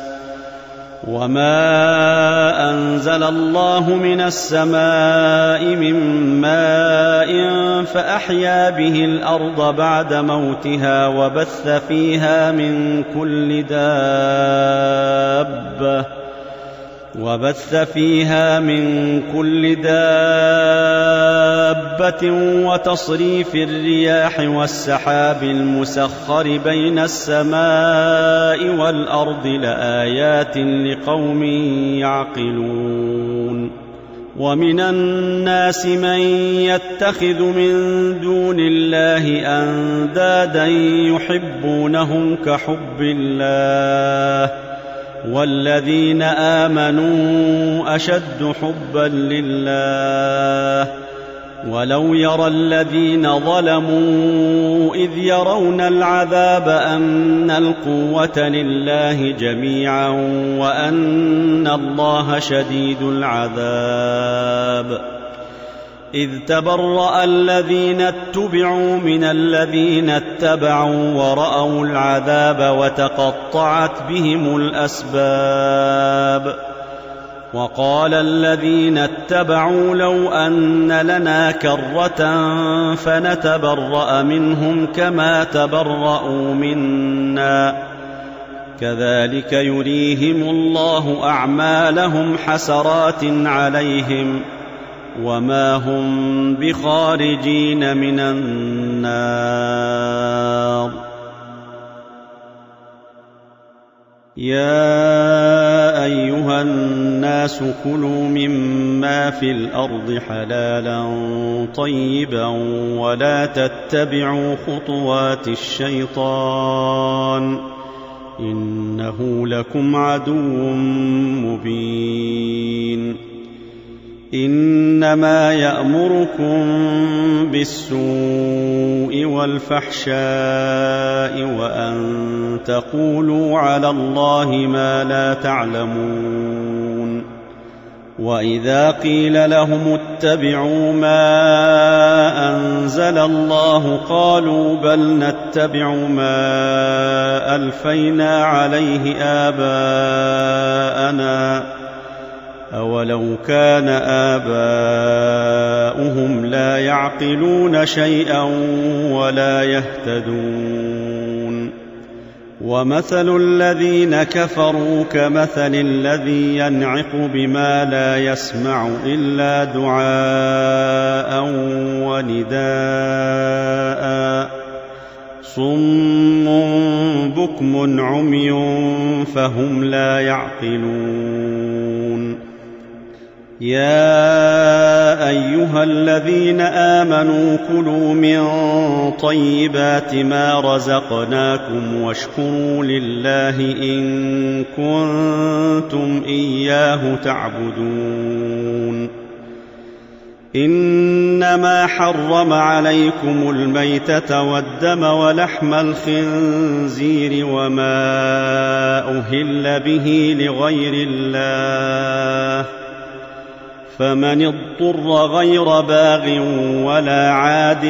وما أنزل الله من السماء من ماء فأحيا به الأرض بعد موتها وبث فيها من كل دابة وبث فيها من كل دابة وتصريف الرياح والسحاب المسخر بين السماء والأرض لآيات لقوم يعقلون. ومن الناس من يتخذ من دون الله أندادا يحبونهم كحب الله والذين آمنوا أشد حبا لله. ولو يرى الذين ظلموا إذ يرون العذاب أن القوة لله جميعا وأن الله شديد العذاب. إذ تبرأ الذين اتبعوا من الذين اتبعوا ورأوا العذاب وتقطعت بهم الأسباب. وقال الذين اتبعوا لو أن لنا كرة فنتبرأ منهم كما تبرأوا منا كذلك يريهم الله أعمالهم حسرات عليهم وما هم بخارجين من النار. يا أيها الناس كلوا مما في الأرض حلالا طيبا ولا تتبعوا خطوات الشيطان إنه لكم عدو مبين. إنما يأمركم بالسوء والفحشاء وأن تقولوا على الله ما لا تعلمون. وإذا قيل لهم اتبعوا ما أنزل الله قالوا بل نتبع ما ألفينا عليه آباءنا أولو كان آباؤهم لا يعقلون شيئا ولا يهتدون. ومثل الذين كفروا كمثل الذي ينعق بما لا يسمع إلا دعاء ونداء صم بكم عمي فهم لا يعقلون. يا أيها الذين آمنوا كلوا من طيبات ما رزقناكم واشكروا لله إن كنتم إياه تعبدون إنما حرم عليكم الميتة والدم ولحم الخنزير وما أهل به لغير الله فمن اضطر غير باغ ولا عاد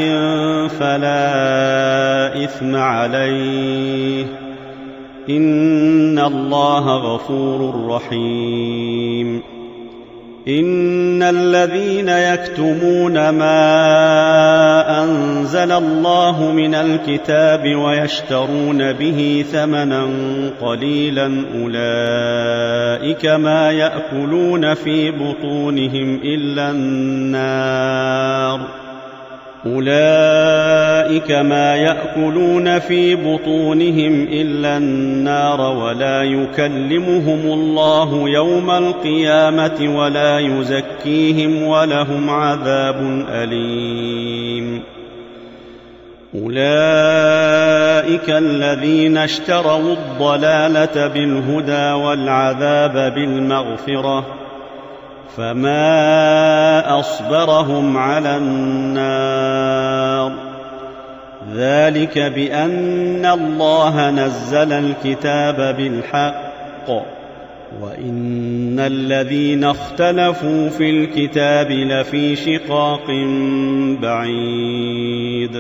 فلا إثم عليه إن الله غفور رحيم إن الذين يكتمون ما أنزل الله من الكتاب ويشترون به ثمنا قليلا أولئك ما يأكلون في بطونهم إلا النار أولئك ما يأكلون في بطونهم إلا النار ولا يكلمهم الله يوم القيامة ولا يزكيهم ولهم عذاب أليم أولئك الذين اشتروا الضلالة بالهدى والعذاب بالمغفرة فما أصبرهم على النار ذلك بأن الله نزل الكتاب بالحق وإن الذين اختلفوا في الكتاب لفي شقاق بعيد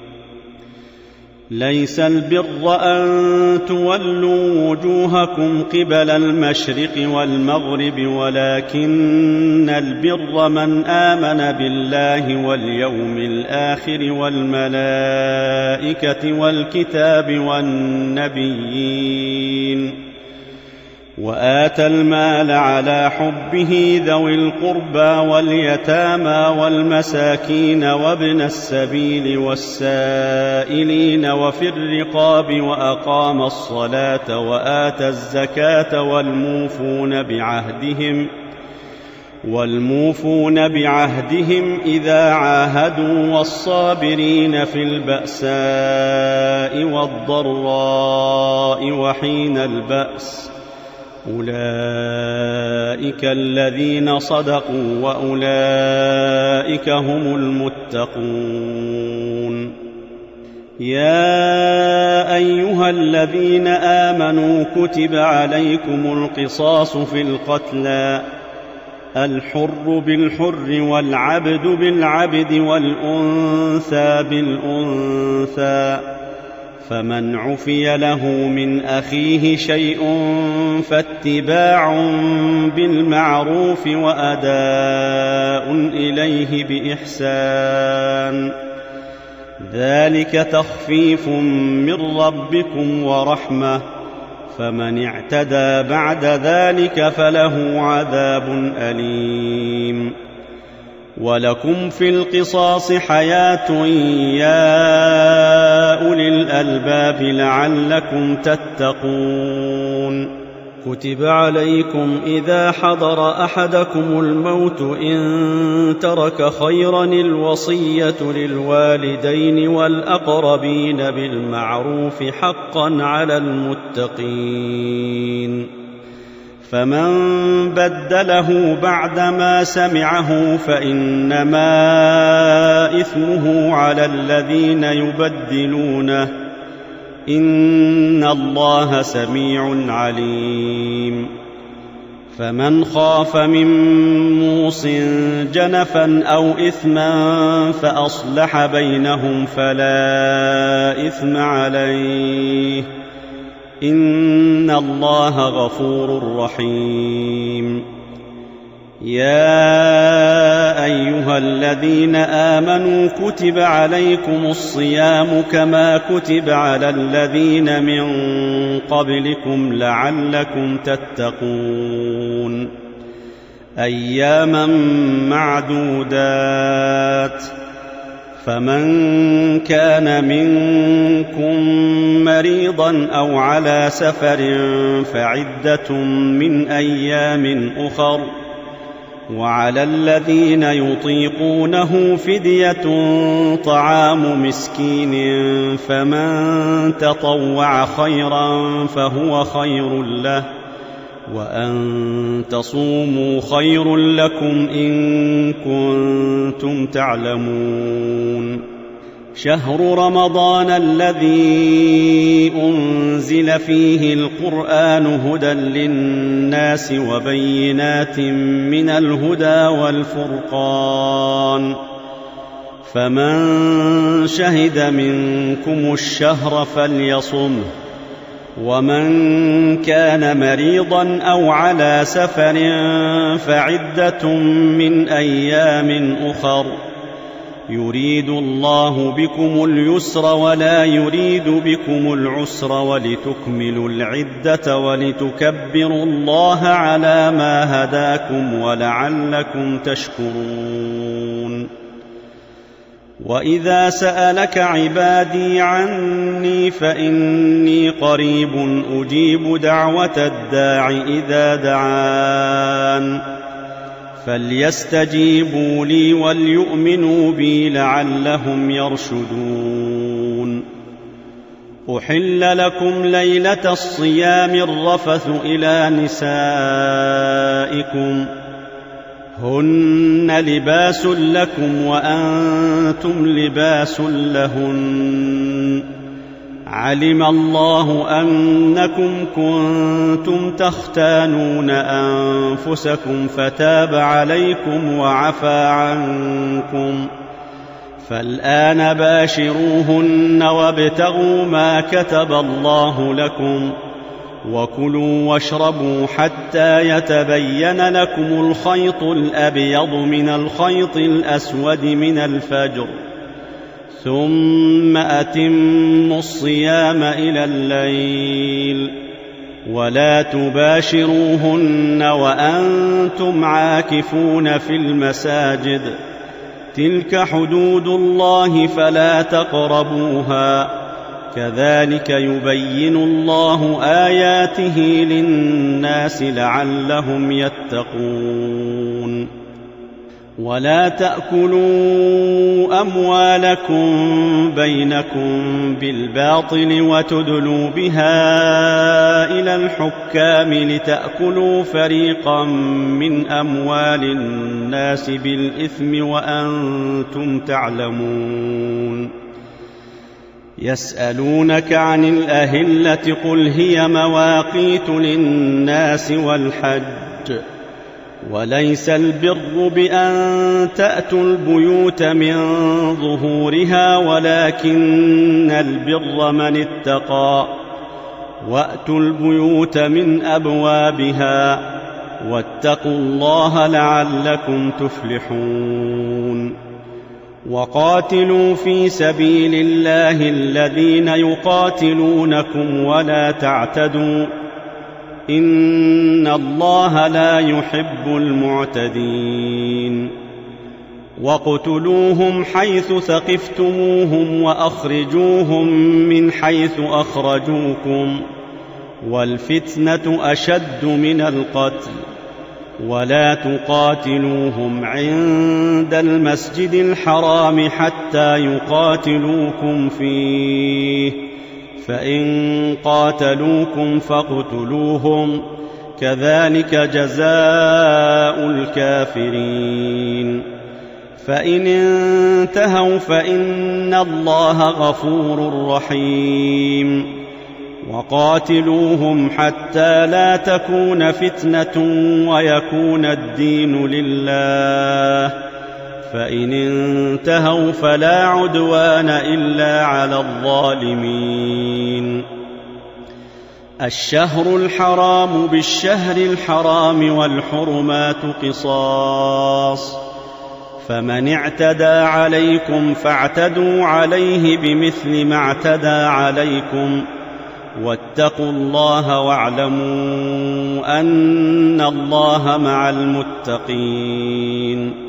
ليس البر أن تولوا وجوهكم قبل المشرق والمغرب ولكن البر من آمن بالله واليوم الآخر والملائكة والكتاب والنبيين وآتى المال على حبه ذوي القربى واليتامى والمساكين وابن السبيل والسائلين وفي الرقاب وأقام الصلاة وآتى الزكاة والموفون بعهدهم والموفون بعهدهم إذا عاهدوا والصابرين في البأساء والضراء وحين البأس أولئك الذين صدقوا وأولئك هم المتقون يا أيها الذين آمنوا كتب عليكم القصاص في القتلى الحر بالحر والعبد بالعبد والأنثى بالأنثى فمن عفي له من أخيه شيء فاتباع بالمعروف وأداء إليه بإحسان ذلك تخفيف من ربكم ورحمة فمن اعتدى بعد ذلك فله عذاب أليم ولكم في القصاص حياة يا أولي الألباب لعلكم تتقون كتب عليكم إذا حضر أحدكم الموت إن ترك خيرا الوصية للوالدين والأقربين بالمعروف حقا على المتقين فمن بدله بعدما سمعه فإنما إثمه على الذين يبدلونه إن الله سميع عليم فمن خاف من موص جنفا أو إثما فأصلح بينهم فلا إثم عليه إن الله غفور رحيم يا أيها الذين آمنوا كتب عليكم الصيام كما كتب على الذين من قبلكم لعلكم تتقون أياما معدودات فمن كان منكم مريضا أو على سفر فعدة من أيام أخر وعلى الذين يطيقونه فدية طعام مسكين فمن تطوع خيرا فهو خير له وأن تصوموا خير لكم إن كنتم تعلمون شهر رمضان الذي أنزل فيه القرآن هدى للناس وبينات من الهدى والفرقان فمن شهد منكم الشهر فليصمه ومن كان مريضا أو على سفر فعدة من أيام أخر يريد الله بكم اليسر ولا يريد بكم العسر ولتكملوا العدة ولتكبروا الله على ما هداكم ولعلكم تشكرون وإذا سألك عبادي عني فإني قريب أجيب دعوة الداع إذا دعان فليستجيبوا لي وليؤمنوا بي لعلهم يرشدون أحل لكم ليلة الصيام الرفث إلى نسائكم هن لباس لكم وأنتم لباس لهن علم الله أنكم كنتم تختانون أنفسكم فتاب عليكم وعفى عنكم فالآن باشروهن وابتغوا ما كتب الله لكم وكلوا واشربوا حتى يتبين لكم الخيط الأبيض من الخيط الأسود من الفجر ثم أتموا الصيام إلى الليل ولا تباشروهن وأنتم عاكفون في المساجد تلك حدود الله فلا تقربوها كذلك يبين الله آياته للناس لعلهم يتقون ولا تأكلوا أموالكم بينكم بالباطل وتدلوا بها إلى الحكام لتأكلوا فريقا من أموال الناس بالإثم وأنتم تعلمون يسألونك عن الأهلة قل هي مواقيت للناس والحج وليس البر بأن تأتوا البيوت من ظهورها ولكن البر من اتقى وأتوا البيوت من أبوابها واتقوا الله لعلكم تفلحون وقاتلوا في سبيل الله الذين يقاتلونكم ولا تعتدوا إن الله لا يحب المعتدين وَاقْتُلُوهُمْ حَيْثُ ثَقِفْتُمُوهُمْ وَأَخْرِجُوهُمْ مِنْ حَيْثُ أَخْرَجُوكُمْ وَالْفِتْنَةُ أَشَدُّ مِنَ الْقَتْلِ وَلَا تُقَاتِلُوهُمْ عِندَ الْمَسْجِدِ الْحَرَامِ حَتَّى يُقَاتِلُوكُمْ فِيهِ فَإِنْ قَاتَلُوكُمْ فَاقْتُلُوهُمْ كذلك جزاء الكافرين فإن انتهوا فإن الله غفور رحيم وقاتلوهم حتى لا تكون فتنة ويكون الدين لله فإن انتهوا فلا عدوان إلا على الظالمين الشهر الحرام بالشهر الحرام والحرمات قصاص فمن اعتدى عليكم فاعتدوا عليه بمثل ما اعتدى عليكم واتقوا الله واعلموا أن الله مع المتقين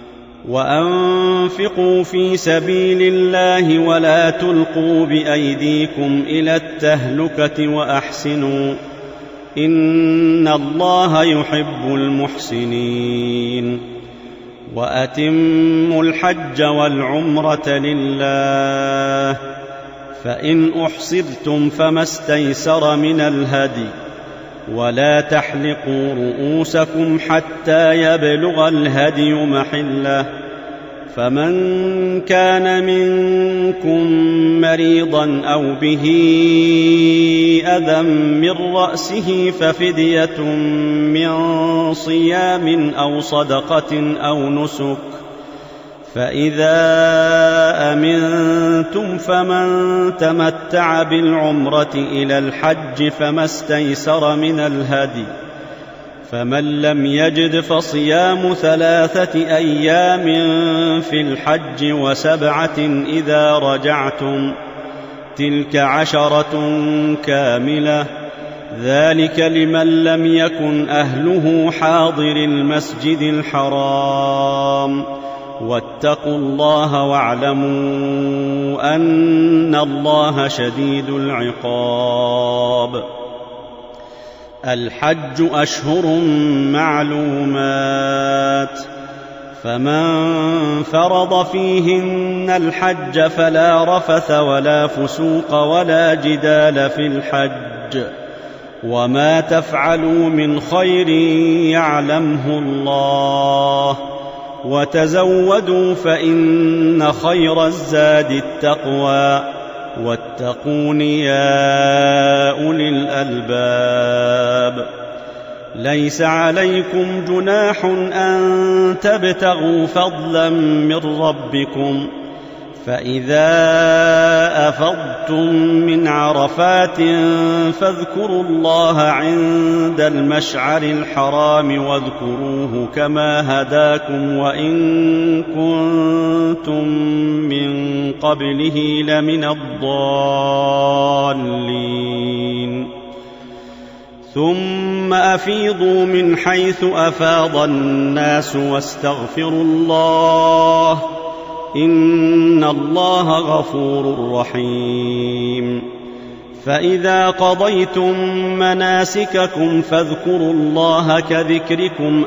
وأنفقوا في سبيل الله ولا تلقوا بأيديكم إلى التهلكة وأحسنوا إن الله يحب المحسنين. وأتموا الحج والعمرة لله، فإن أحصرتم فما استيسر من الهدي، ولا تحلقوا رؤوسكم حتى يبلغ الهدي محله، فمن كان منكم مريضا أو به أذى من رأسه ففدية من صيام أو صدقة أو نسك، فإذا أمنتم فمن تمتع بالعمرة إلى الحج فما استيسر من الهدي، فمن لم يجد فصيام ثلاثة أيام في الحج وسبعة إذا رجعتم، تلك عشرة كاملة، ذلك لمن لم يكن أهله حاضر المسجد الحرام. واتقوا الله واعلموا أن الله شديد العقاب. الحج أشهر معلومات، فمن فرض فيهن الحج فلا رفث ولا فسوق ولا جدال في الحج، وما تفعلوا من خير يعلمه الله، وتزودوا فإن خير الزاد التقوى، واتقون يا أولي الألباب. ليس عليكم جناح أن تبتغوا فضلا من ربكم، فإذا أفضتم من عرفات فاذكروا الله عند المشعر الحرام واذكروه كما هداكم وإن كنتم من قبله لمن الضالين. ثم أفيضوا من حيث أفاض الناس واستغفروا الله، إن الله غفور رحيم. فإذا قضيتم مناسككم فاذكروا الله كذكركم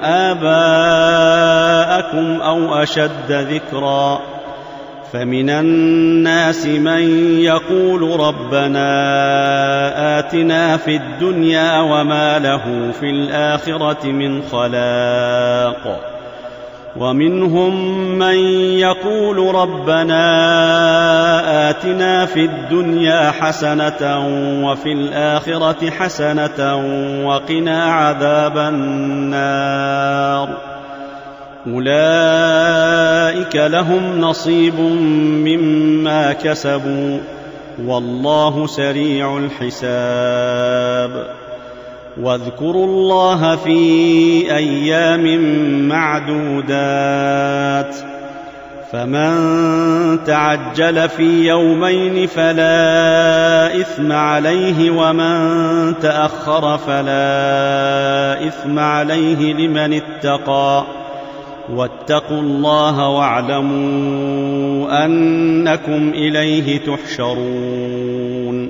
آباءكم أو أشد ذكرا، فمن الناس من يقول ربنا آتنا في الدنيا وما له في الآخرة من خلاق، ومنهم من يقول ربنا آتنا في الدنيا حسنة وفي الآخرة حسنة وقنا عذاب النار. أولئك لهم نصيب مما كسبوا، والله سريع الحساب. واذكروا الله في أيام معدودات، فمن تعجل في يومين فلا إثم عليه، ومن تأخر فلا إثم عليه لمن اتقى. واتقوا الله واعلموا أنكم إليه تحشرون.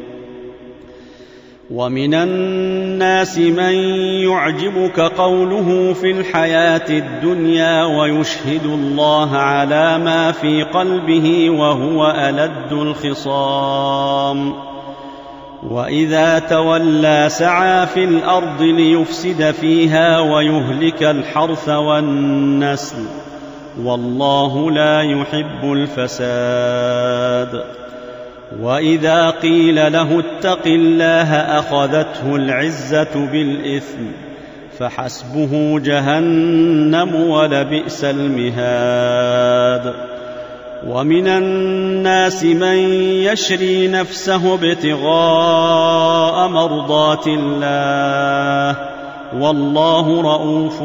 ومن الناس من يعجبك قوله في الحياة الدنيا ويشهد الله على ما في قلبه وهو ألد الخصام، وإذا تولى سعى في الأرض ليفسد فيها ويهلك الحرث والنسل، والله لا يحب الفساد. وإذا قيل له اتق الله أخذته العزة بالإثم، فحسبه جهنم ولبئس المهاد. ومن الناس من يشري نفسه ابتغاء مرضات الله، والله رءوف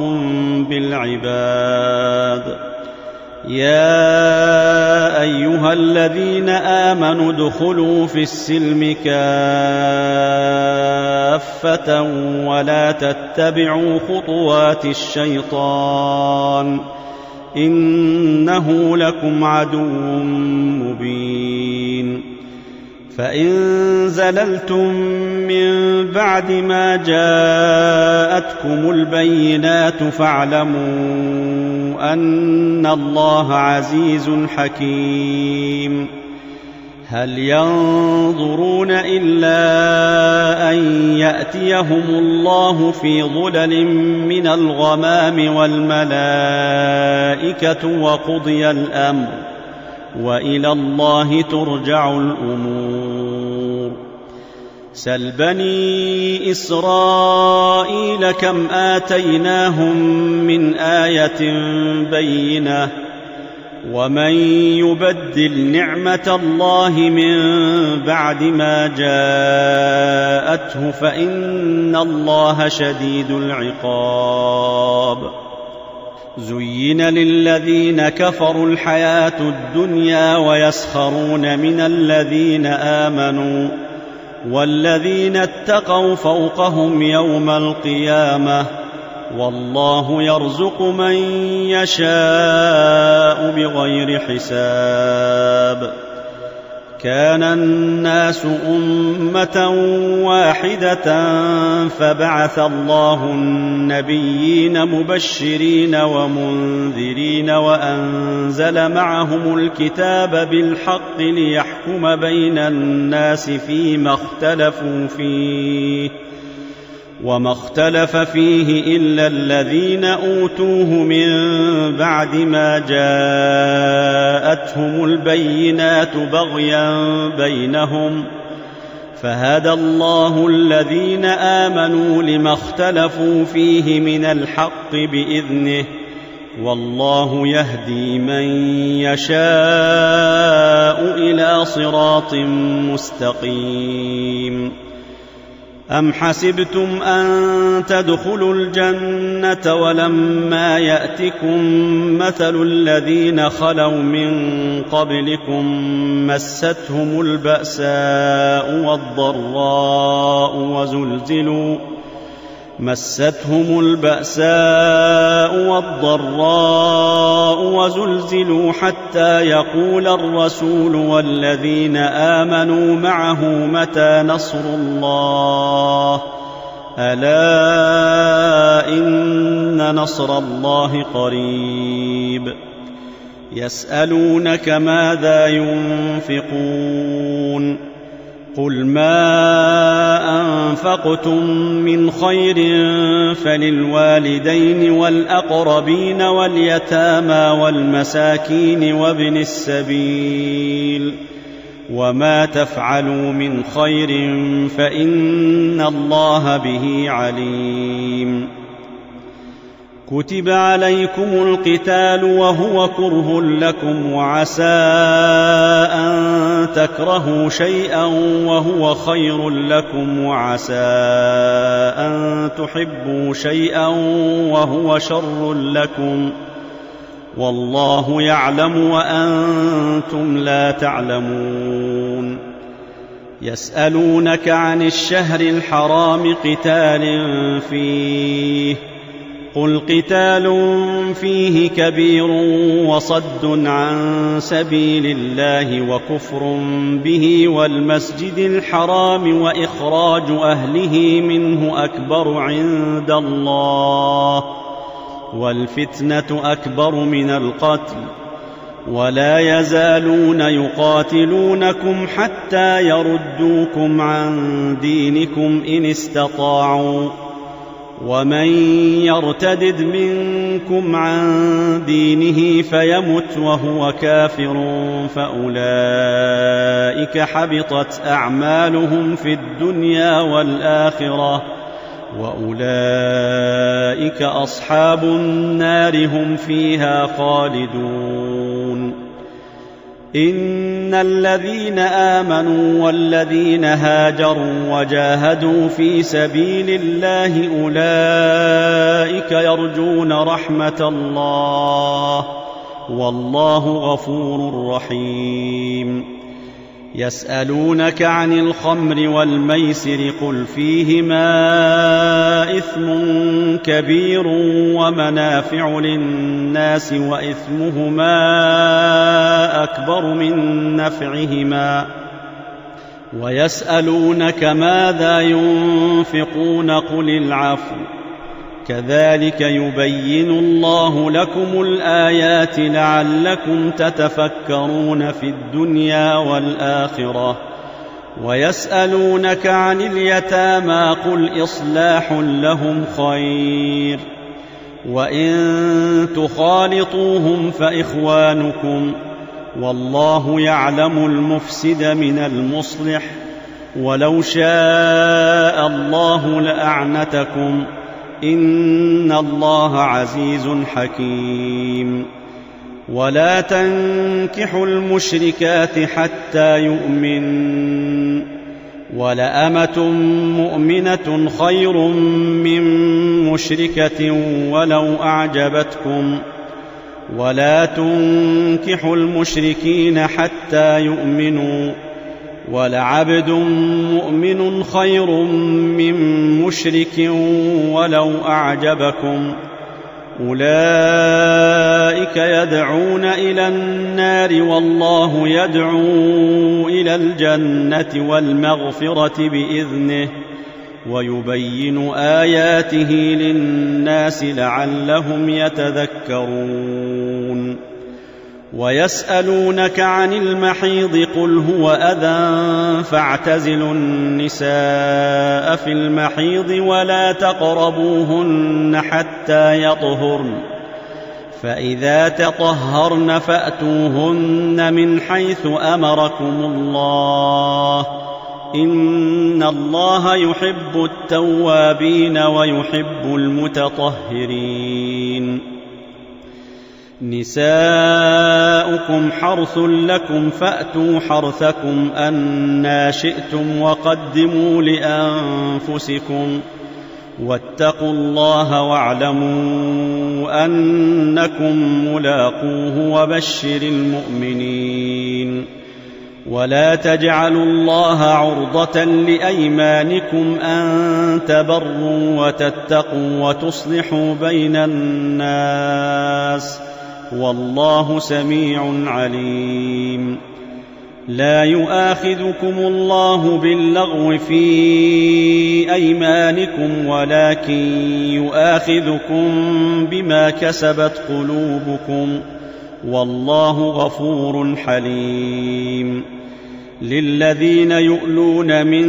بالعباد. يا أيها الذين آمنوا ادخلوا في السلم كافة ولا تتبعوا خطوات الشيطان، إنه لكم عدو مبين. فإن زللتم من بعد ما جاءتكم البينات فاعلموا أن الله عزيز حكيم. هل ينظرون إلا أن يأتيهم الله في ظلل من الغمام والملائكة وقضي الأمر وإلى الله ترجع الأمور. سل بني إسرائيل كم آتيناهم من آية بينة ومن يبدل نعمة الله من بعد ما جاءته فإن الله شديد العقاب. زين للذين كفروا الحياة الدنيا ويسخرون من الذين آمنوا والذين اتقوا فوقهم يوم القيامة والله يرزق من يشاء بغير حساب. كان الناس أمة واحدة فبعث الله النبيين مبشرين ومنذرين وأنزل معهم الكتاب بالحق ليحكم بين الناس فيما اختلفوا فيه وما اختلف فيه إلا الذين أوتوه من بعد ما جاءتهم البينات بغيا بينهم فهدى الله الذين آمنوا لما اختلفوا فيه من الحق بإذنه والله يهدي من يشاء إلى صراط مستقيم. أم حسبتم أن تدخلوا الجنة ولما يأتكم مثل الذين خلوا من قبلكم مستهم البأساء والضراء وزلزلوا مستهم البأساء والضراء وزلزلوا حتى يقول الرسول والذين آمنوا معه متى نصر الله ألا إن نصر الله قريب. يسألونك ماذا ينفقون قل ما أنفقتم من خير فللوالدين والأقربين واليتامى والمساكين وابن السبيل وما تفعلوا من خير فإن الله به عليم. كتب عليكم القتال وهو كره لكم وعسى أن تكرهوا شيئا وهو خير لكم وعسى أن تحبوا شيئا وهو شر لكم والله يعلم وأنتم لا تعلمون. يسألونك عن الشهر الحرام قتال فيه قل قتال فيه كبير وصد عن سبيل الله وكفر به والمسجد الحرام وإخراج أهله منه أكبر عند الله والفتنة أكبر من القتل ولا يزالون يقاتلونكم حتى يردوكم عن دينكم إن استطاعوا ومن يرتدد منكم عن دينه فيمت وهو كافر فأولئك حبطت أعمالهم في الدنيا والآخرة وأولئك أصحاب النار هم فيها خالدون. إن الذين آمنوا والذين هاجروا وجاهدوا في سبيل الله أولئك يرجون رحمة الله والله غفور رحيم. يسألونك عن الخمر والميسر قل فيهما إثم كبير ومنافع للناس وإثمهما أكبر من نفعهما ويسألونك ماذا ينفقون قل العفو كذلك يبين الله لكم الآيات لعلكم تتفكرون في الدنيا والآخرة ويسألونك عن اليتامى قل إصلاح لهم خير وإن تخالطوهم فإخوانكم والله يعلم المفسد من المصلح ولو شاء الله لأعنتكم إن الله عزيز حكيم ولا تنكحوا المشركات حتى يؤمن ولأمة مؤمنة خير من مشركة ولو أعجبتكم ولا تنكحوا المشركين حتى يؤمنوا ولعبد مؤمن خير من مشرك ولو أعجبكم أولئك يدعون إلى النار والله يدعو إلى الجنة والمغفرة بإذنه ويبين آياته للناس لعلهم يتذكرون ويسألونك عن المحيض قل هو أذى فاعتزلوا النساء في المحيض ولا تقربوهن حتى يطهرن فإذا تطهرن فأتوهن من حيث أمركم الله إن الله يحب التوابين ويحب المتطهرين نساؤكم حرث لكم فأتوا حرثكم أنى شئتم وقدموا لأنفسكم واتقوا الله واعلموا أنكم ملاقوه وبشر المؤمنين ولا تجعلوا الله عرضة لأيمانكم أن تبروا وتتقوا وتصلحوا بين الناس والله سميع عليم لا يؤاخذكم الله باللغو في أيمانكم ولكن يؤاخذكم بما كسبت قلوبكم والله غفور حليم للذين يؤلون من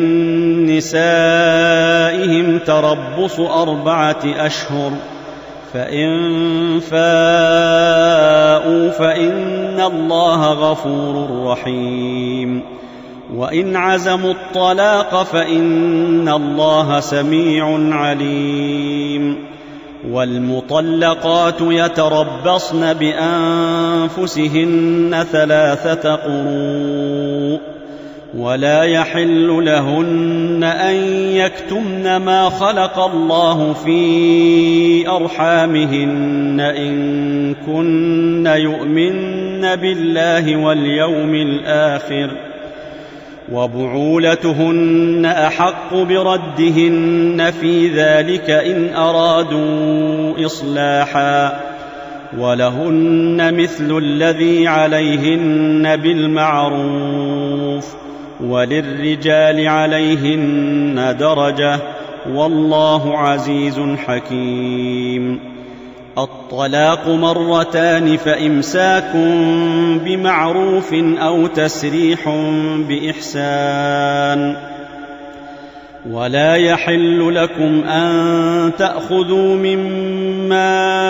نسائهم تربص أربعة أشهر فإن فاءوا فإن الله غفور رحيم وإن عزموا الطلاق فإن الله سميع عليم والمطلقات يتربصن بأنفسهن ثلاثة قروء ولا يحل لهن أن يكتمن ما خلق الله في أرحامهن إن كن يؤمن بالله واليوم الآخر وبعولتهن أحق بردهن في ذلك إن أرادوا إصلاحا ولهن مثل الذي عليهن بالمعروف وللرجال عليهن درجة والله عزيز حكيم الطلاق مرتان فإمساك بمعروف أو تسريح بإحسان ولا يحل لكم أن تأخذوا مما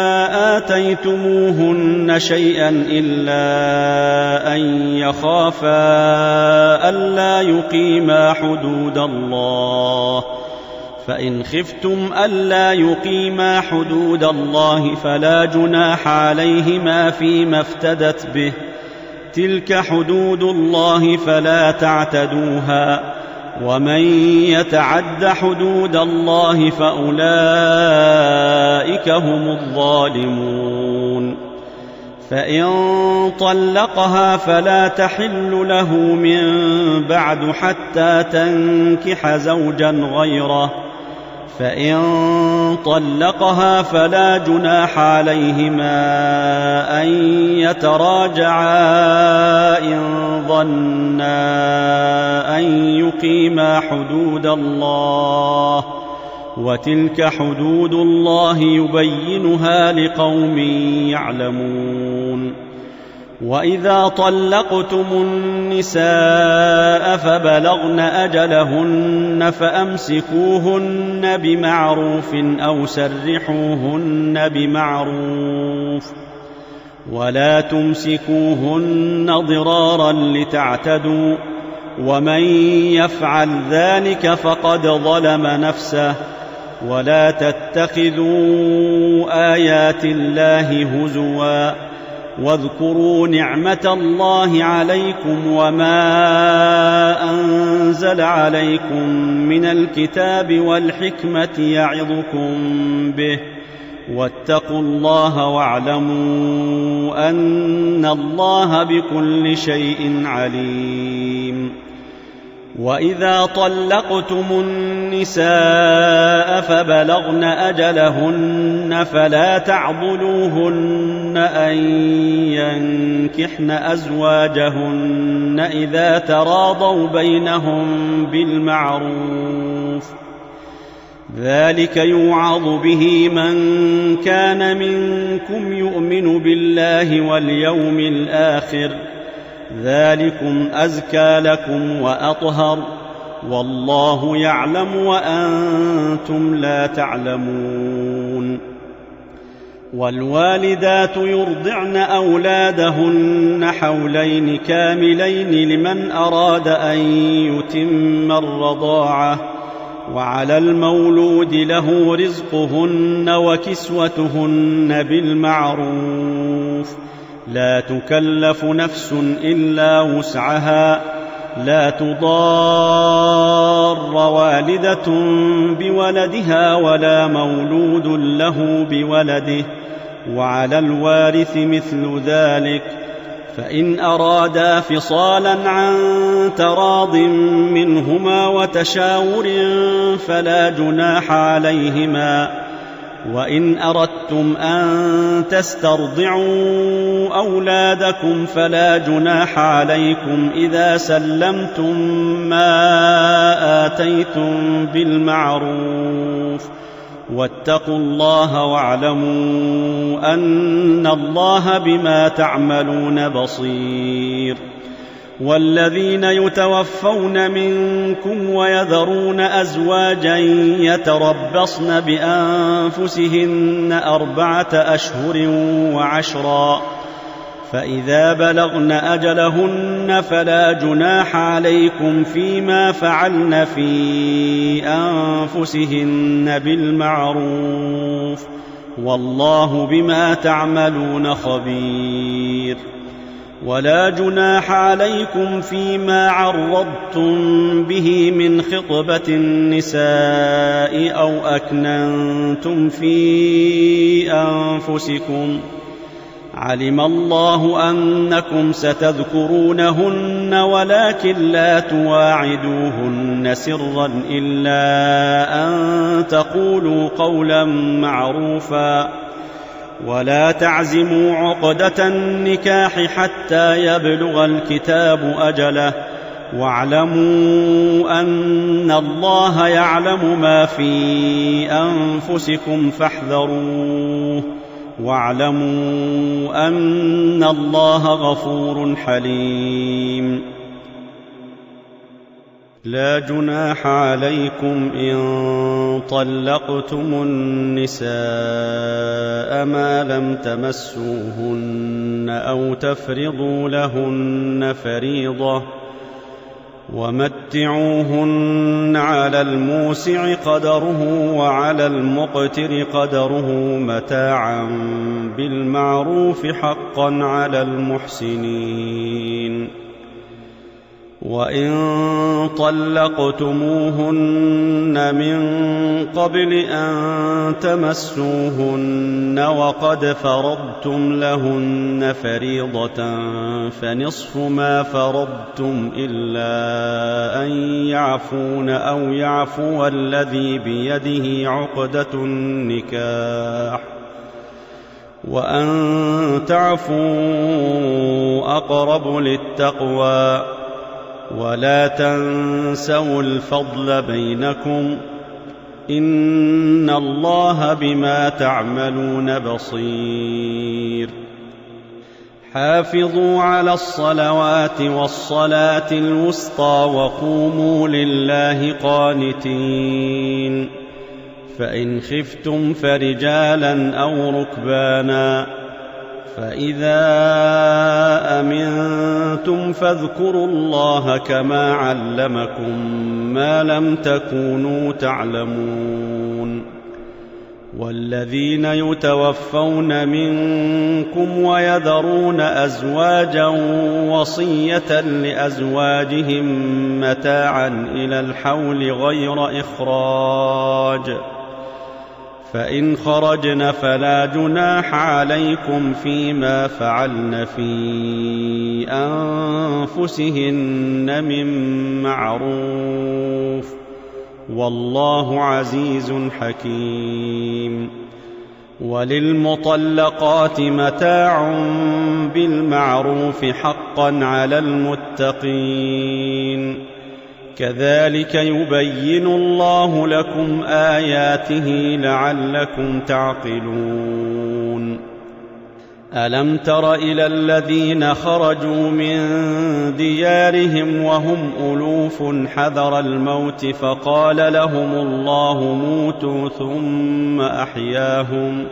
آتيتموهن شيئا إلا أن يخافا ألا يقيما حدود الله فإن خفتم ألا يقيما حدود الله فلا جناح عليهما فيما افتدت به تلك حدود الله فلا تعتدوها ومن يتعد حدود الله فأولئك هم الظالمون فإن طلقها فلا تحل له من بعد حتى تنكح زوجا غيره فإن طلقها فلا جناح عليهما أن يتراجعا إن ظنا أن يقيما حدود الله، وتلك حدود الله يبينها لقوم يعلمون. وإذا طلقتم النساء فبلغن أجلهن فأمسكوهن بمعروف أو سرحوهن بمعروف، ولا تمسكوهن ضرارا لتعتدوا، ومن يفعل ذلك فقد ظلم نفسه. ولا تتخذوا آيات الله هزوا، واذكروا نعمة الله عليكم وما أنزل عليكم من الكتاب والحكمة يعظكم به، واتقوا الله واعلموا أن الله بكل شيء عليم. وإذا طلقتم النساء فبلغن أجلهن فلا تعضلوهن أن ينكحن أزواجهن إذا تراضوا بينهم بالمعروف، ذلك يوعظ به من كان منكم يؤمن بالله واليوم الآخر، ذلكم أزكى لكم وأطهر، والله يعلم وأنتم لا تعلمون. والوالدات يرضعن أولادهن حولين كاملين لمن أراد أن يتم الرضاعة، وعلى المولود له رزقهن وكسوتهن بالمعروف، لا تكلف نفس إلا وسعها، لا تضار والدة بولدها ولا مولود له بولده، وعلى الوارث مثل ذلك، فإن أرادا فصالا عن تراض منهما وتشاور فلا جناح عليهما. وإن أردتم أن تسترضعوا أولادكم فلا جناح عليكم إذا سلمتم ما آتيتم بالمعروف، واتقوا الله واعلموا أن الله بما تعملون بصير. والذين يتوفون منكم ويذرون أزواجا يتربصن بأنفسهن أربعة أشهر وعشرا، فإذا بلغن أجلهن فلا جناح عليكم فيما فعلن في أنفسهن بالمعروف، والله بما تعملون خبير. ولا جناح عليكم فيما عرضتم به من خطبة النساء أو أكننتم في أنفسكم، علم الله أنكم ستذكرونهن ولكن لا تواعدوهن سرا إلا أن تقولوا قولا معروفا، ولا تعزموا عقدة النكاح حتى يبلغ الكتاب أجله، واعلموا أن الله يعلم ما في أنفسكم فاحذروه، واعلموا أن الله غفور حليم. لا جناح عليكم إن طلقتم النساء ما لم تمسوهن أو تفرضوا لهن فريضة، ومتعوهن على الموسع قدره وعلى المقتر قدره متاعا بالمعروف حقا على المحسنين. وإن طلقتموهن من قبل أن تمسوهن وقد فرضتم لهن فريضة فنصف ما فرضتم إلا أن يعفون أو يعفو الذي بيده عقدة النكاح وأن تعفوا أقرب للتقوى ولا تنسوا الفضل بينكم إن الله بما تعملون بصير حافظوا على الصلوات والصلاة الوسطى وقوموا لله قانتين فإن خفتم فرجالا أو ركبانا فإذا أمنتم فاذكروا الله كما علمكم ما لم تكونوا تعلمون والذين يتوفون منكم ويذرون أزواجا وصية لأزواجهم متاعا إلى الحول غير إخراج فإن خرجن فلا جناح عليكم فيما فعلن في أنفسهن من معروف والله عزيز حكيم وللمطلقات متاع بالمعروف حقا على المتقين كذلك يبين الله لكم آياته لعلكم تعقلون ألم تر إلى الذين خرجوا من ديارهم وهم ألوف حذر الموت فقال لهم الله موتوا ثم أحياهم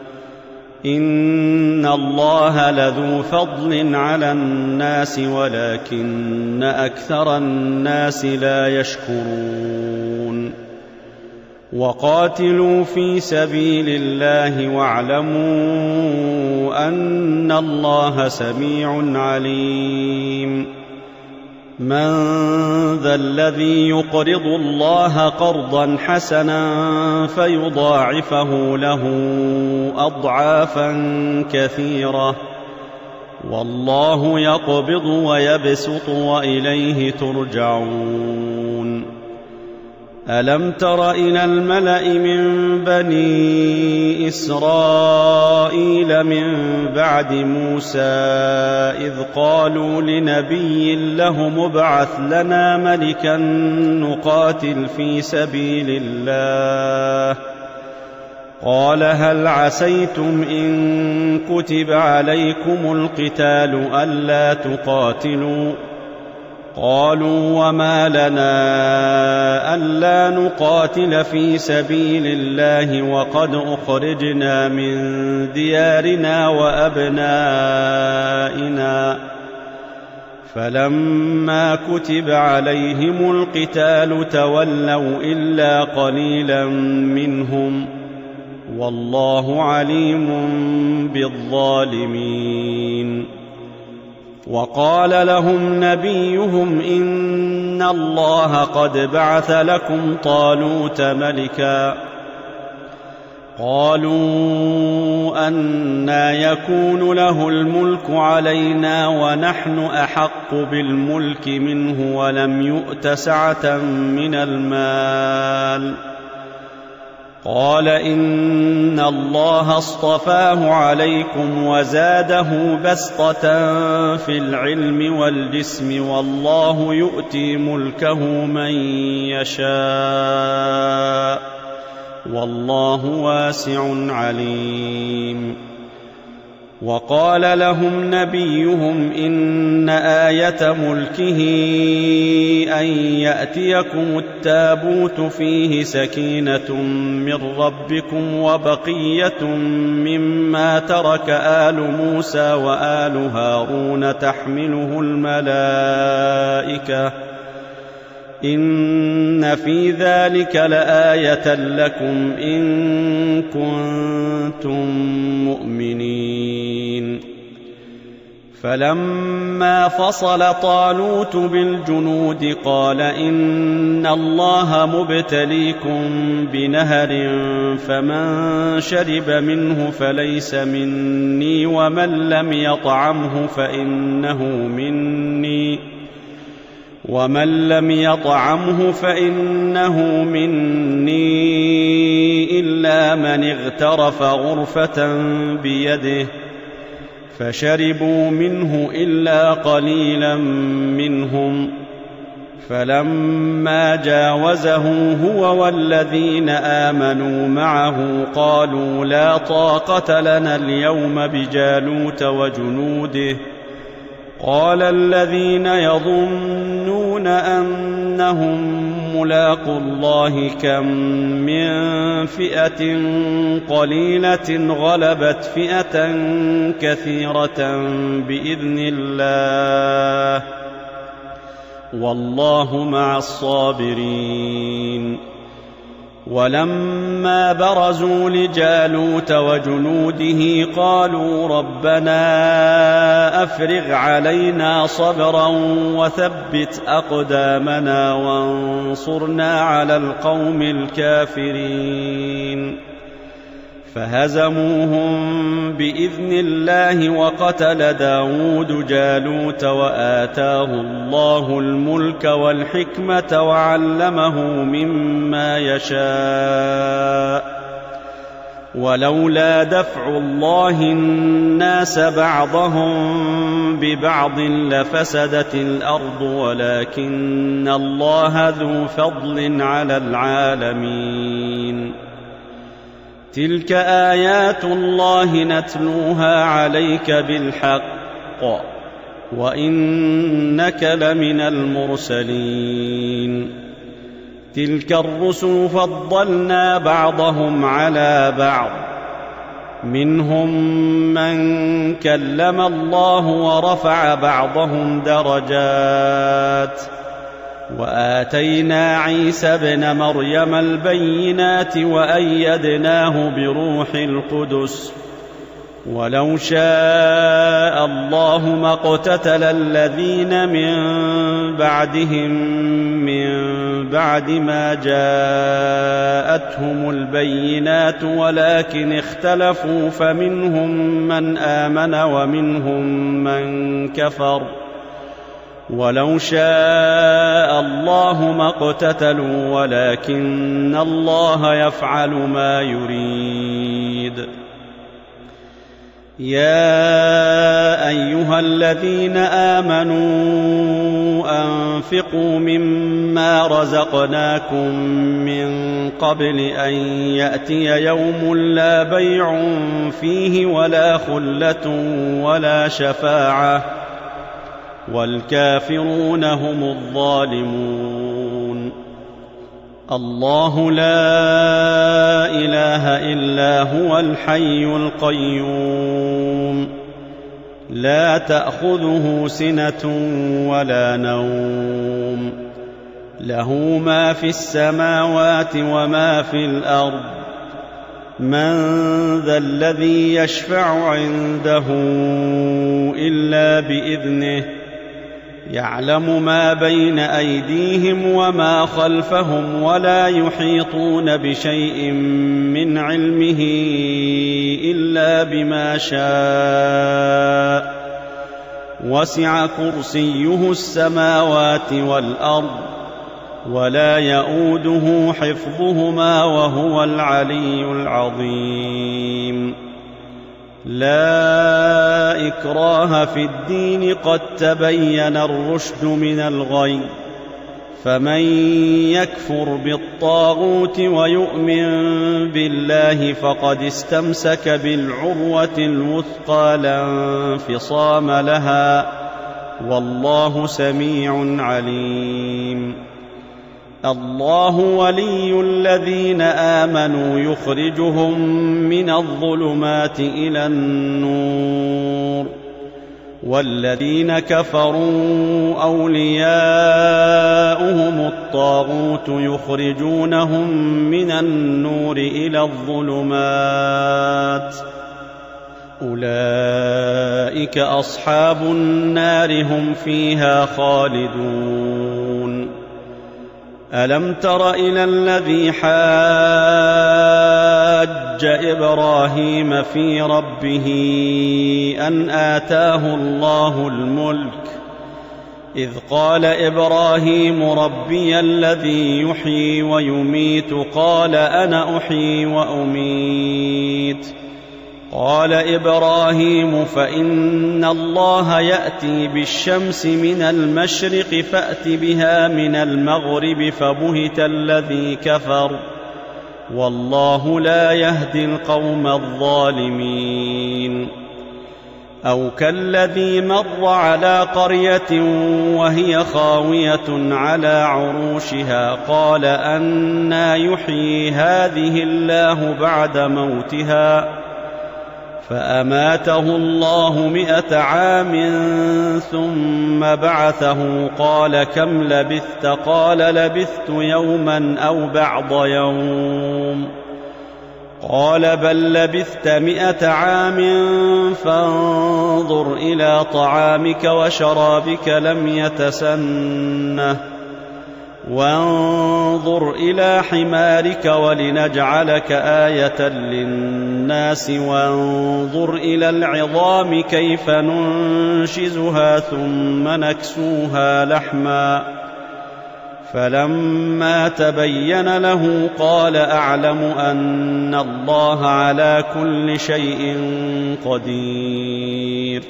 إن الله لذو فضل على الناس ولكن أكثر الناس لا يشكرون وقاتلوا في سبيل الله واعلموا أن الله سميع عليم من ذا الذي يقرض الله قرضا حسنا فيضاعفه له أضعافا كثيرة والله يقبض ويبسط وإليه ترجعون ألم تر إلى الملأ من بني إسرائيل من بعد موسى إذ قالوا لنبي له ابعث لنا ملكا نقاتل في سبيل الله قال هل عسيتم إن كتب عليكم القتال ألا تقاتلوا قالوا وما لنا ألا نقاتل في سبيل الله وقد أخرجنا من ديارنا وأبنائنا فلما كتب عليهم القتال تولوا إلا قليلا منهم والله عليم بالظالمين وقال لهم نبيهم إن الله قد بعث لكم طالوت ملكا قالوا أنى يكون له الملك علينا ونحن أحق بالملك منه ولم يؤت سعة من المال قال إن الله اصطفاه عليكم وزاده بسطة في العلم والجسم والله يؤتي ملكه من يشاء والله واسع عليم وقال لهم نبيهم إن آية ملكه أن يأتيكم التابوت فيه سكينة من ربكم وبقية مما ترك آل موسى وآل هارون تحمله الملائكة إن في ذلك لآية لكم إن كنتم مؤمنين فلما فصل طالوت بالجنود قال إن الله مبتليكم بنهر فمن شرب منه فليس مني ومن لم يطعمه فإنه مني ومن لم يطعمه فإنه مني إلا من اغترف غرفة بيده فشربوا منه إلا قليلا منهم فلما جاوزه هو والذين آمنوا معه قالوا لا طاقة لنا اليوم بجالوت وجنوده قال الذين يظنون أنهم ملاقو الله كم من فئة قليلة غلبت فئة كثيرة بإذن الله والله مع الصابرين. ولما برزوا لجالوت وجنوده قالوا ربنا أفرغ علينا صبرا وثبت أقدامنا وانصرنا على القوم الكافرين فهزموهم بإذن الله وقتل داود جالوت وآتاه الله الملك والحكمة وعلمه مما يشاء ولولا دفع الله الناس بعضهم ببعض لفسدت الأرض ولكن الله ذو فضل على العالمين. تلك آيات الله نتلوها عليك بالحق وإنك لمن المرسلين. تلك الرسل فضلنا بعضهم على بعض منهم من كلم الله ورفع بعضهم درجات وآتينا عيسى ابن مريم البينات وأيدناه بروح القدس ولو شاء الله ما اقتتل الذين من بعدهم من بعد ما جاءتهم البينات ولكن اختلفوا فمنهم من آمن ومنهم من كفر ولو شاء الله ما اقتتلوا ولكن الله يفعل ما يريد. يا أيها الذين آمنوا أنفقوا مما رزقناكم من قبل أن يأتي يوم لا بيع فيه ولا خلة ولا شفاعة والكافرون هم الظالمون. الله لا إله إلا هو الحي القيوم لا تأخذه سنة ولا نوم له ما في السماوات وما في الأرض من ذا الذي يشفع عنده إلا بإذنه يعلم ما بين أيديهم وما خلفهم ولا يحيطون بشيء من علمه إلا بما شاء وسع كرسيه السماوات والأرض ولا يؤوده حفظهما وهو العلي العظيم. لا إكراه في الدين قد تبين الرشد من الغي فمن يكفر بالطاغوت ويؤمن بالله فقد استمسك بالعروة الوثقى لا انفصام لها والله سميع عليم. الله ولي الذين آمنوا يخرجهم من الظلمات إلى النور والذين كفروا أولياؤهم الطاغوت يخرجونهم من النور إلى الظلمات أولئك أصحاب النار هم فيها خالدون. ألم تر إلى الذي حاج إبراهيم في ربه أن آتاه الله الملك إذ قال إبراهيم ربي الذي يحيي ويميت قال أنا أحيي وأميت قال إبراهيم فإن الله يأتي بالشمس من المشرق فأت بها من المغرب فبهت الذي كفر والله لا يهدي القوم الظالمين. أو كالذي مر على قرية وهي خاوية على عروشها قال أنى يحيي هذه الله بعد موتها فأماته الله مئة عام ثم بعثه قال كم لبثت قال لبثت يوما أو بعض يوم قال بل لبثت مئة عام فانظر إلى طعامك وشرابك لم يتسنه وانظر إلى حمارك ولنجعلك آية للناس وانظر إلى العظام كيف ننشزها ثم نكسوها لحما فلما تبين له قال أعلم أن الله على كل شيء قدير.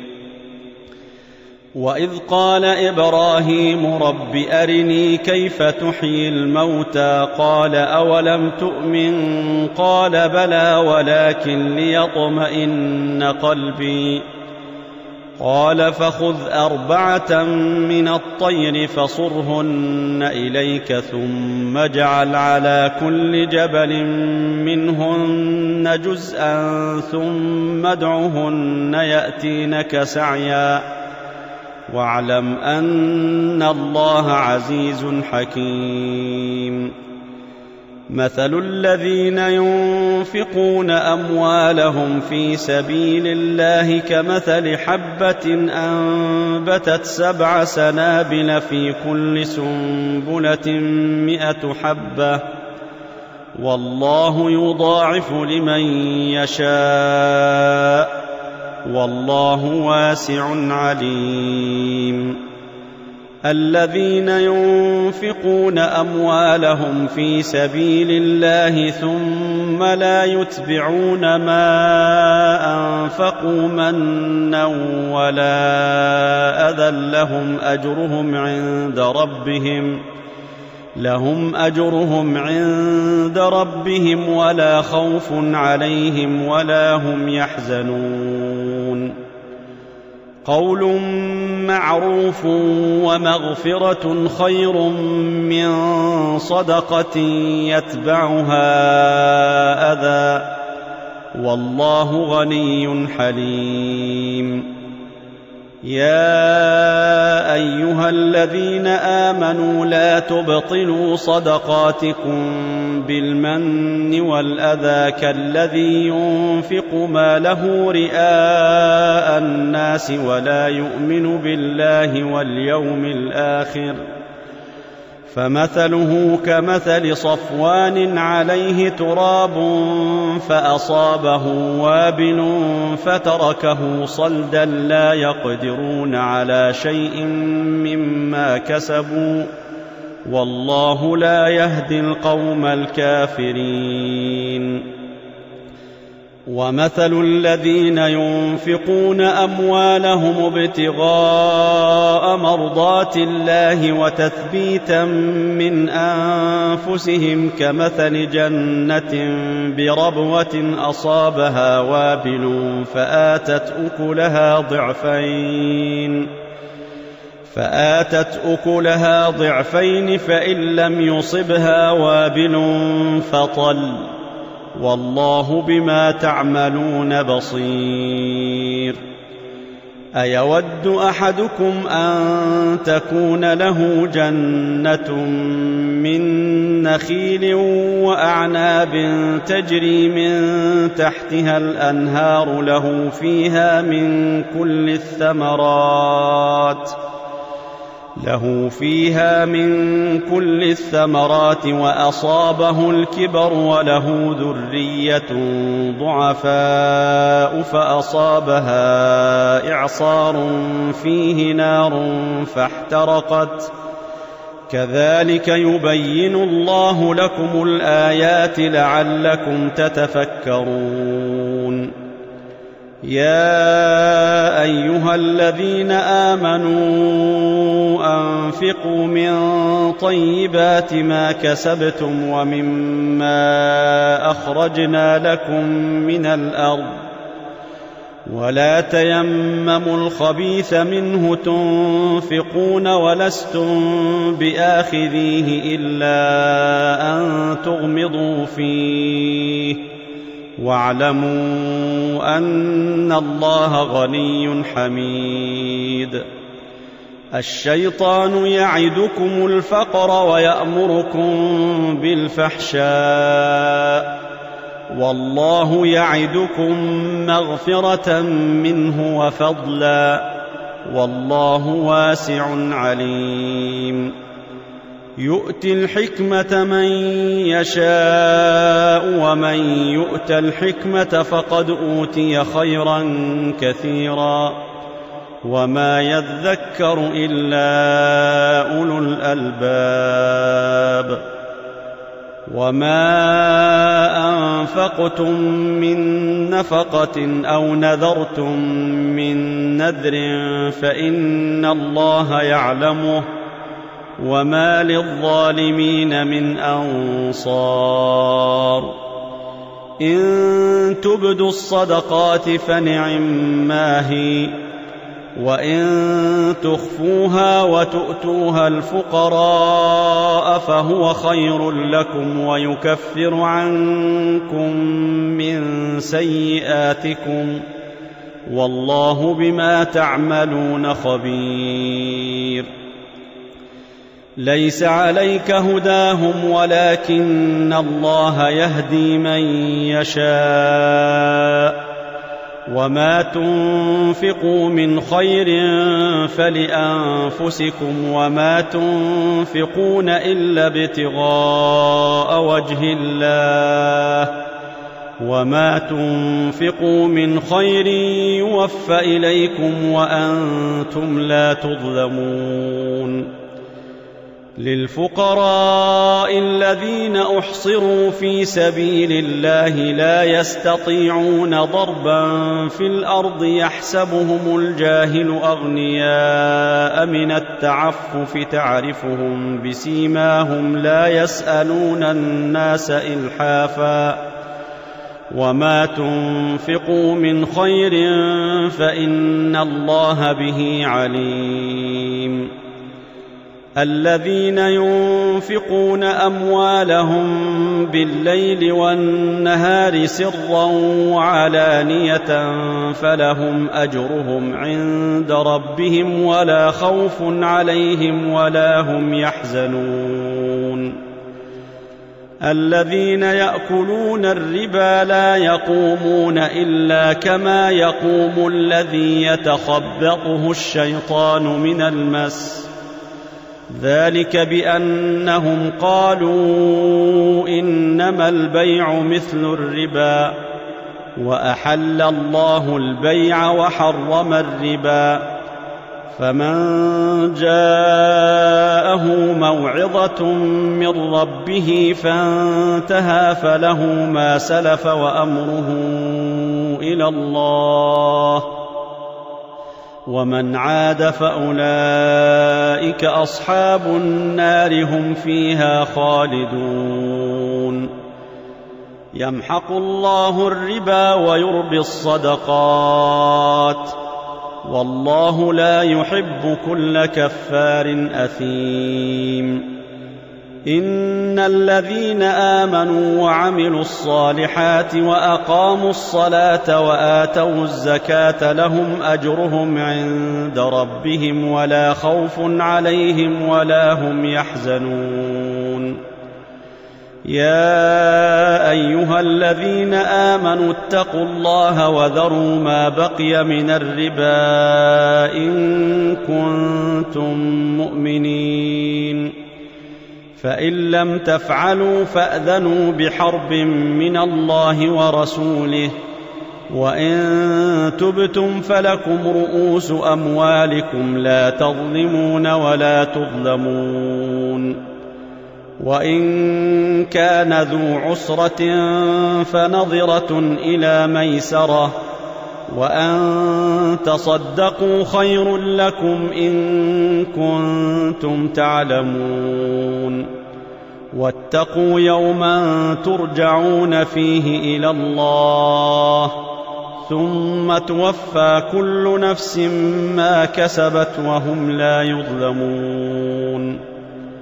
وإذ قال إبراهيم رب أرني كيف تحيي الموتى قال أولم تؤمن قال بلى ولكن ليطمئن قلبي قال فخذ أربعة من الطير فصرهن إليك ثم اجعل على كل جبل منهن جزءا ثم ادعهن يأتينك سعيا واعلم أن الله عزيز حكيم. مثل الذين ينفقون أموالهم في سبيل الله كمثل حبة أنبتت سبع سنابل في كل سنبلة مئة حبة والله يضاعف لمن يشاء والله واسع عليم. الذين ينفقون أموالهم في سبيل الله ثم لا يتبعون ما أنفقوا منا ولا أذى لهم أجرهم عند ربهم لهم أجرهم عند ربهم ولا خوف عليهم ولا هم يحزنون. قول معروف ومغفرة خير من صدقة يتبعها أذى والله غني حليم. يا أيها الذين آمنوا لا تبطلوا صدقاتكم بالمن والأذى كالذي ينفق ماله رئاء الناس ولا يؤمن بالله واليوم الآخر فمثله كمثل صفوان عليه تراب فأصابه وابل فتركه صلدا لا يقدرون على شيء مما كسبوا والله لا يهدي القوم الكافرين. ومثل الذين ينفقون أموالهم ابتغاء مرضات الله وتثبيتا من أنفسهم كمثل جنة بربوة أصابها وابل فآتت أكلها ضعفين فآتت أكلها ضعفين فإن لم يصبها وابل فطل والله بما تعملون بصير. أيود أحدكم أن تكون له جنة من نخيل وأعناب تجري من تحتها الأنهار له فيها من كل الثمرات له فيها من كل الثمرات وأصابه الكبر وله ذرية ضعفاء فأصابها إعصار فيه نار فاحترقت كذلك يبين الله لكم الآيات لعلكم تتفكرون يا أيها الذين آمنوا أنفقوا من طيبات ما كسبتم ومما أخرجنا لكم من الأرض ولا تيمموا الخبيث منه تنفقون ولستم بآخذيه إلا أن تغمضوا فيه واعلموا أن الله غني حميد الشيطان يعدكم الفقر ويأمركم بالفحشاء والله يعدكم مغفرة منه وفضلا والله واسع عليم يؤتي الحكمة من يشاء ومن يؤت الحكمة فقد أوتي خيرا كثيرا وما يذكر إلا أولو الألباب وما أنفقتم من نفقة أو نذرتم من نذر فإن الله يعلمه وما للظالمين من أنصار إن تبدوا الصدقات فنعما هي وإن تخفوها وتؤتوها الفقراء فهو خير لكم ويكفر عنكم من سيئاتكم والله بما تعملون خبير ليس عليك هداهم ولكن الله يهدي من يشاء وما تنفقوا من خير فلأنفسكم وما تنفقون إلا ابتغاء وجه الله وما تنفقوا من خير يوفى إليكم وأنتم لا تظلمون للفقراء الذين أحصروا في سبيل الله لا يستطيعون ضربا في الأرض يحسبهم الجاهل أغنياء من التعفف تعرفهم بسيماهم لا يسألون الناس إلحافا وما تنفقوا من خير فإن الله به عليم الذين ينفقون أموالهم بالليل والنهار سرا وعلانية فلهم أجرهم عند ربهم ولا خوف عليهم ولا هم يحزنون الذين يأكلون الربا لا يقومون إلا كما يقوم الذي يتخبطه الشيطان من المس ذلك بأنهم قالوا إنما البيع مثل الربا وأحل الله البيع وحرم الربا فمن جاءه موعظة من ربه فانتهى فله ما سلف وأمره إلى الله ومن عاد فأولئك أصحاب النار هم فيها خالدون يمحق الله الربا ويربي الصدقات والله لا يحب كل كفار أثيم إن الذين آمنوا وعملوا الصالحات وأقاموا الصلاة وآتوا الزكاة لهم أجرهم عند ربهم ولا خوف عليهم ولا هم يحزنون يا أيها الذين آمنوا اتقوا الله وذروا ما بقي من الربا إن كنتم مؤمنين، فإن لم تفعلوا فأذنوا بحرب من الله ورسوله، وإن تبتم فلكم رؤوس أموالكم لا تظلمون ولا تظلمون. وإن كان ذو عسرة فنظرة إلى ميسرة، وأن تصدقوا خير لكم إن كنتم تعلمون. واتقوا يوما ترجعون فيه إلى الله ثم توفى كل نفس ما كسبت وهم لا يظلمون.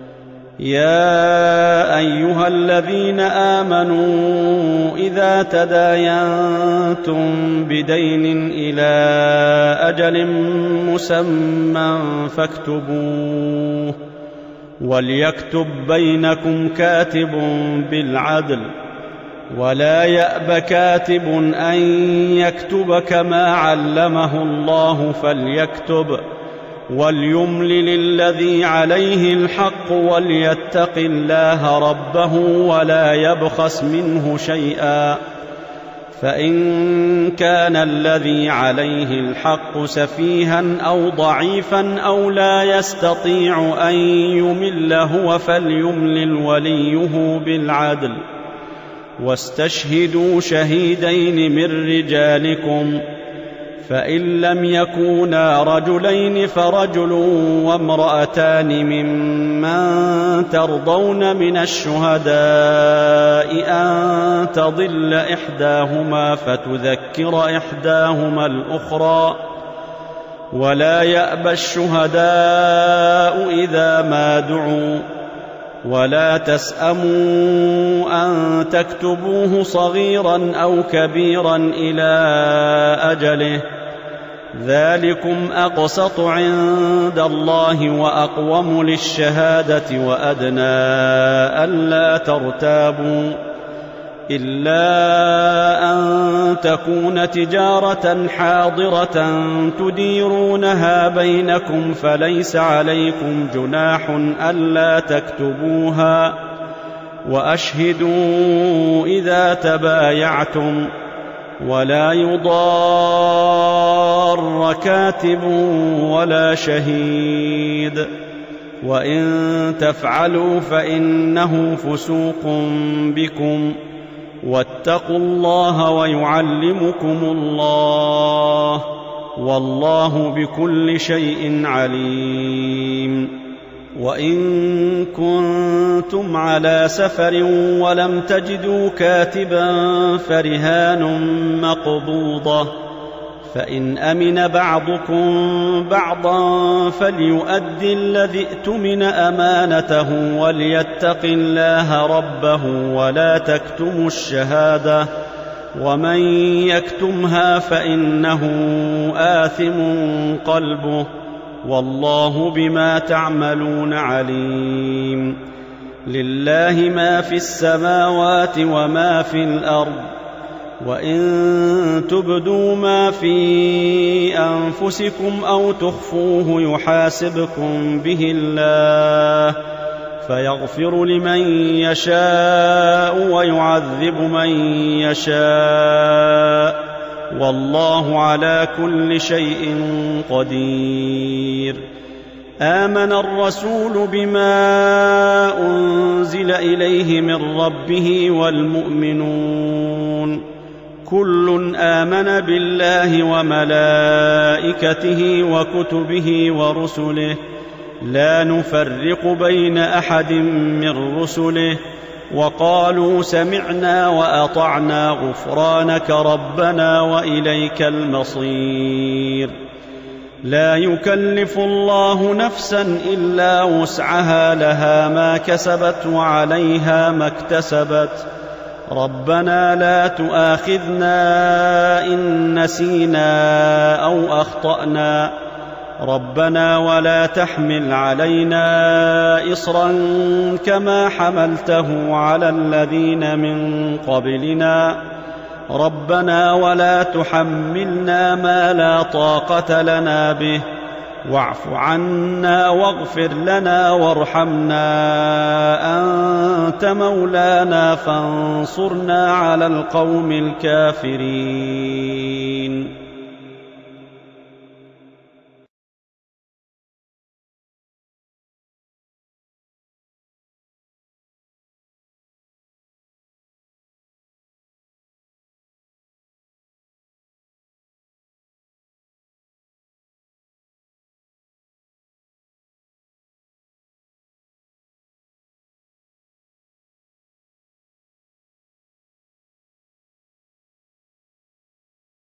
يا أيها الذين آمنوا إذا تداينتم بدين إلى أجل مسمى فاكتبوه، وليكتب بينكم كاتب بالعدل، ولا يأب كاتب أن يكتب كما علمه الله فليكتب، وليملل الذي عليه الحق وليتق الله ربه ولا يبخس منه شيئا، فإن كان الذي عليه الحق سفيها أو ضعيفا أو لا يستطيع أن يمل هو فليملل وليه بالعدل، واستشهدوا شهيدين من رجالكم، فإن لم يكونا رجلين فرجل وامرأتان ممن ترضون من الشهداء أن تضل إحداهما فتذكر إحداهما الأخرى، ولا يأبى الشهداء إذا ما دعوا، ولا تسأموا أن تكتبوه صغيرا أو كبيرا إلى أجله، ذلكم أقسط عند الله وأقوم للشهادة وأدنى ألا ترتابوا، إلا أن تكون تجارة حاضرة تديرونها بينكم فليس عليكم جناح ألا تكتبوها، وأشهدوا إذا تبايعتم، ولا يضار كاتب ولا شهيد، وإن تفعلوا فإنه فسوق بكم، واتقوا الله ويعلمكم الله، والله بكل شيء عليم. وإن كنتم على سفر ولم تجدوا كاتبا فرهان مقبوضة، فإن أمن بعضكم بعضا فليؤدي الذي ائتمن أمانته وليتق الله ربه ولا تكتموا الشهادة، ومن يكتمها فإنه آثم قلبه، والله بما تعملون عليم. لله ما في السماوات وما في الأرض، وإن تبدوا ما في أنفسكم أو تخفوه يحاسبكم به الله، فيغفر لمن يشاء ويعذب من يشاء، والله على كل شيء قدير. آمن الرسول بما أنزل إليه من ربه والمؤمنون كل آمن بالله وملائكته وكتبه ورسله لا نفرق بين أحد من رسله، وقالوا سمعنا وأطعنا غفرانك ربنا وإليك المصير. لا يكلف الله نفسا إلا وسعها، لها ما كسبت وعليها ما اكتسبت. ربنا لا تؤاخذنا إن نسينا أو أخطأنا، ربنا ولا تحمل علينا إصرا كما حملته على الذين من قبلنا ربنا ولا تحملنا ما لا طاقة لنا به واعف عنا واغفر لنا وارحمنا أنت مولانا فانصرنا على القوم الكافرين.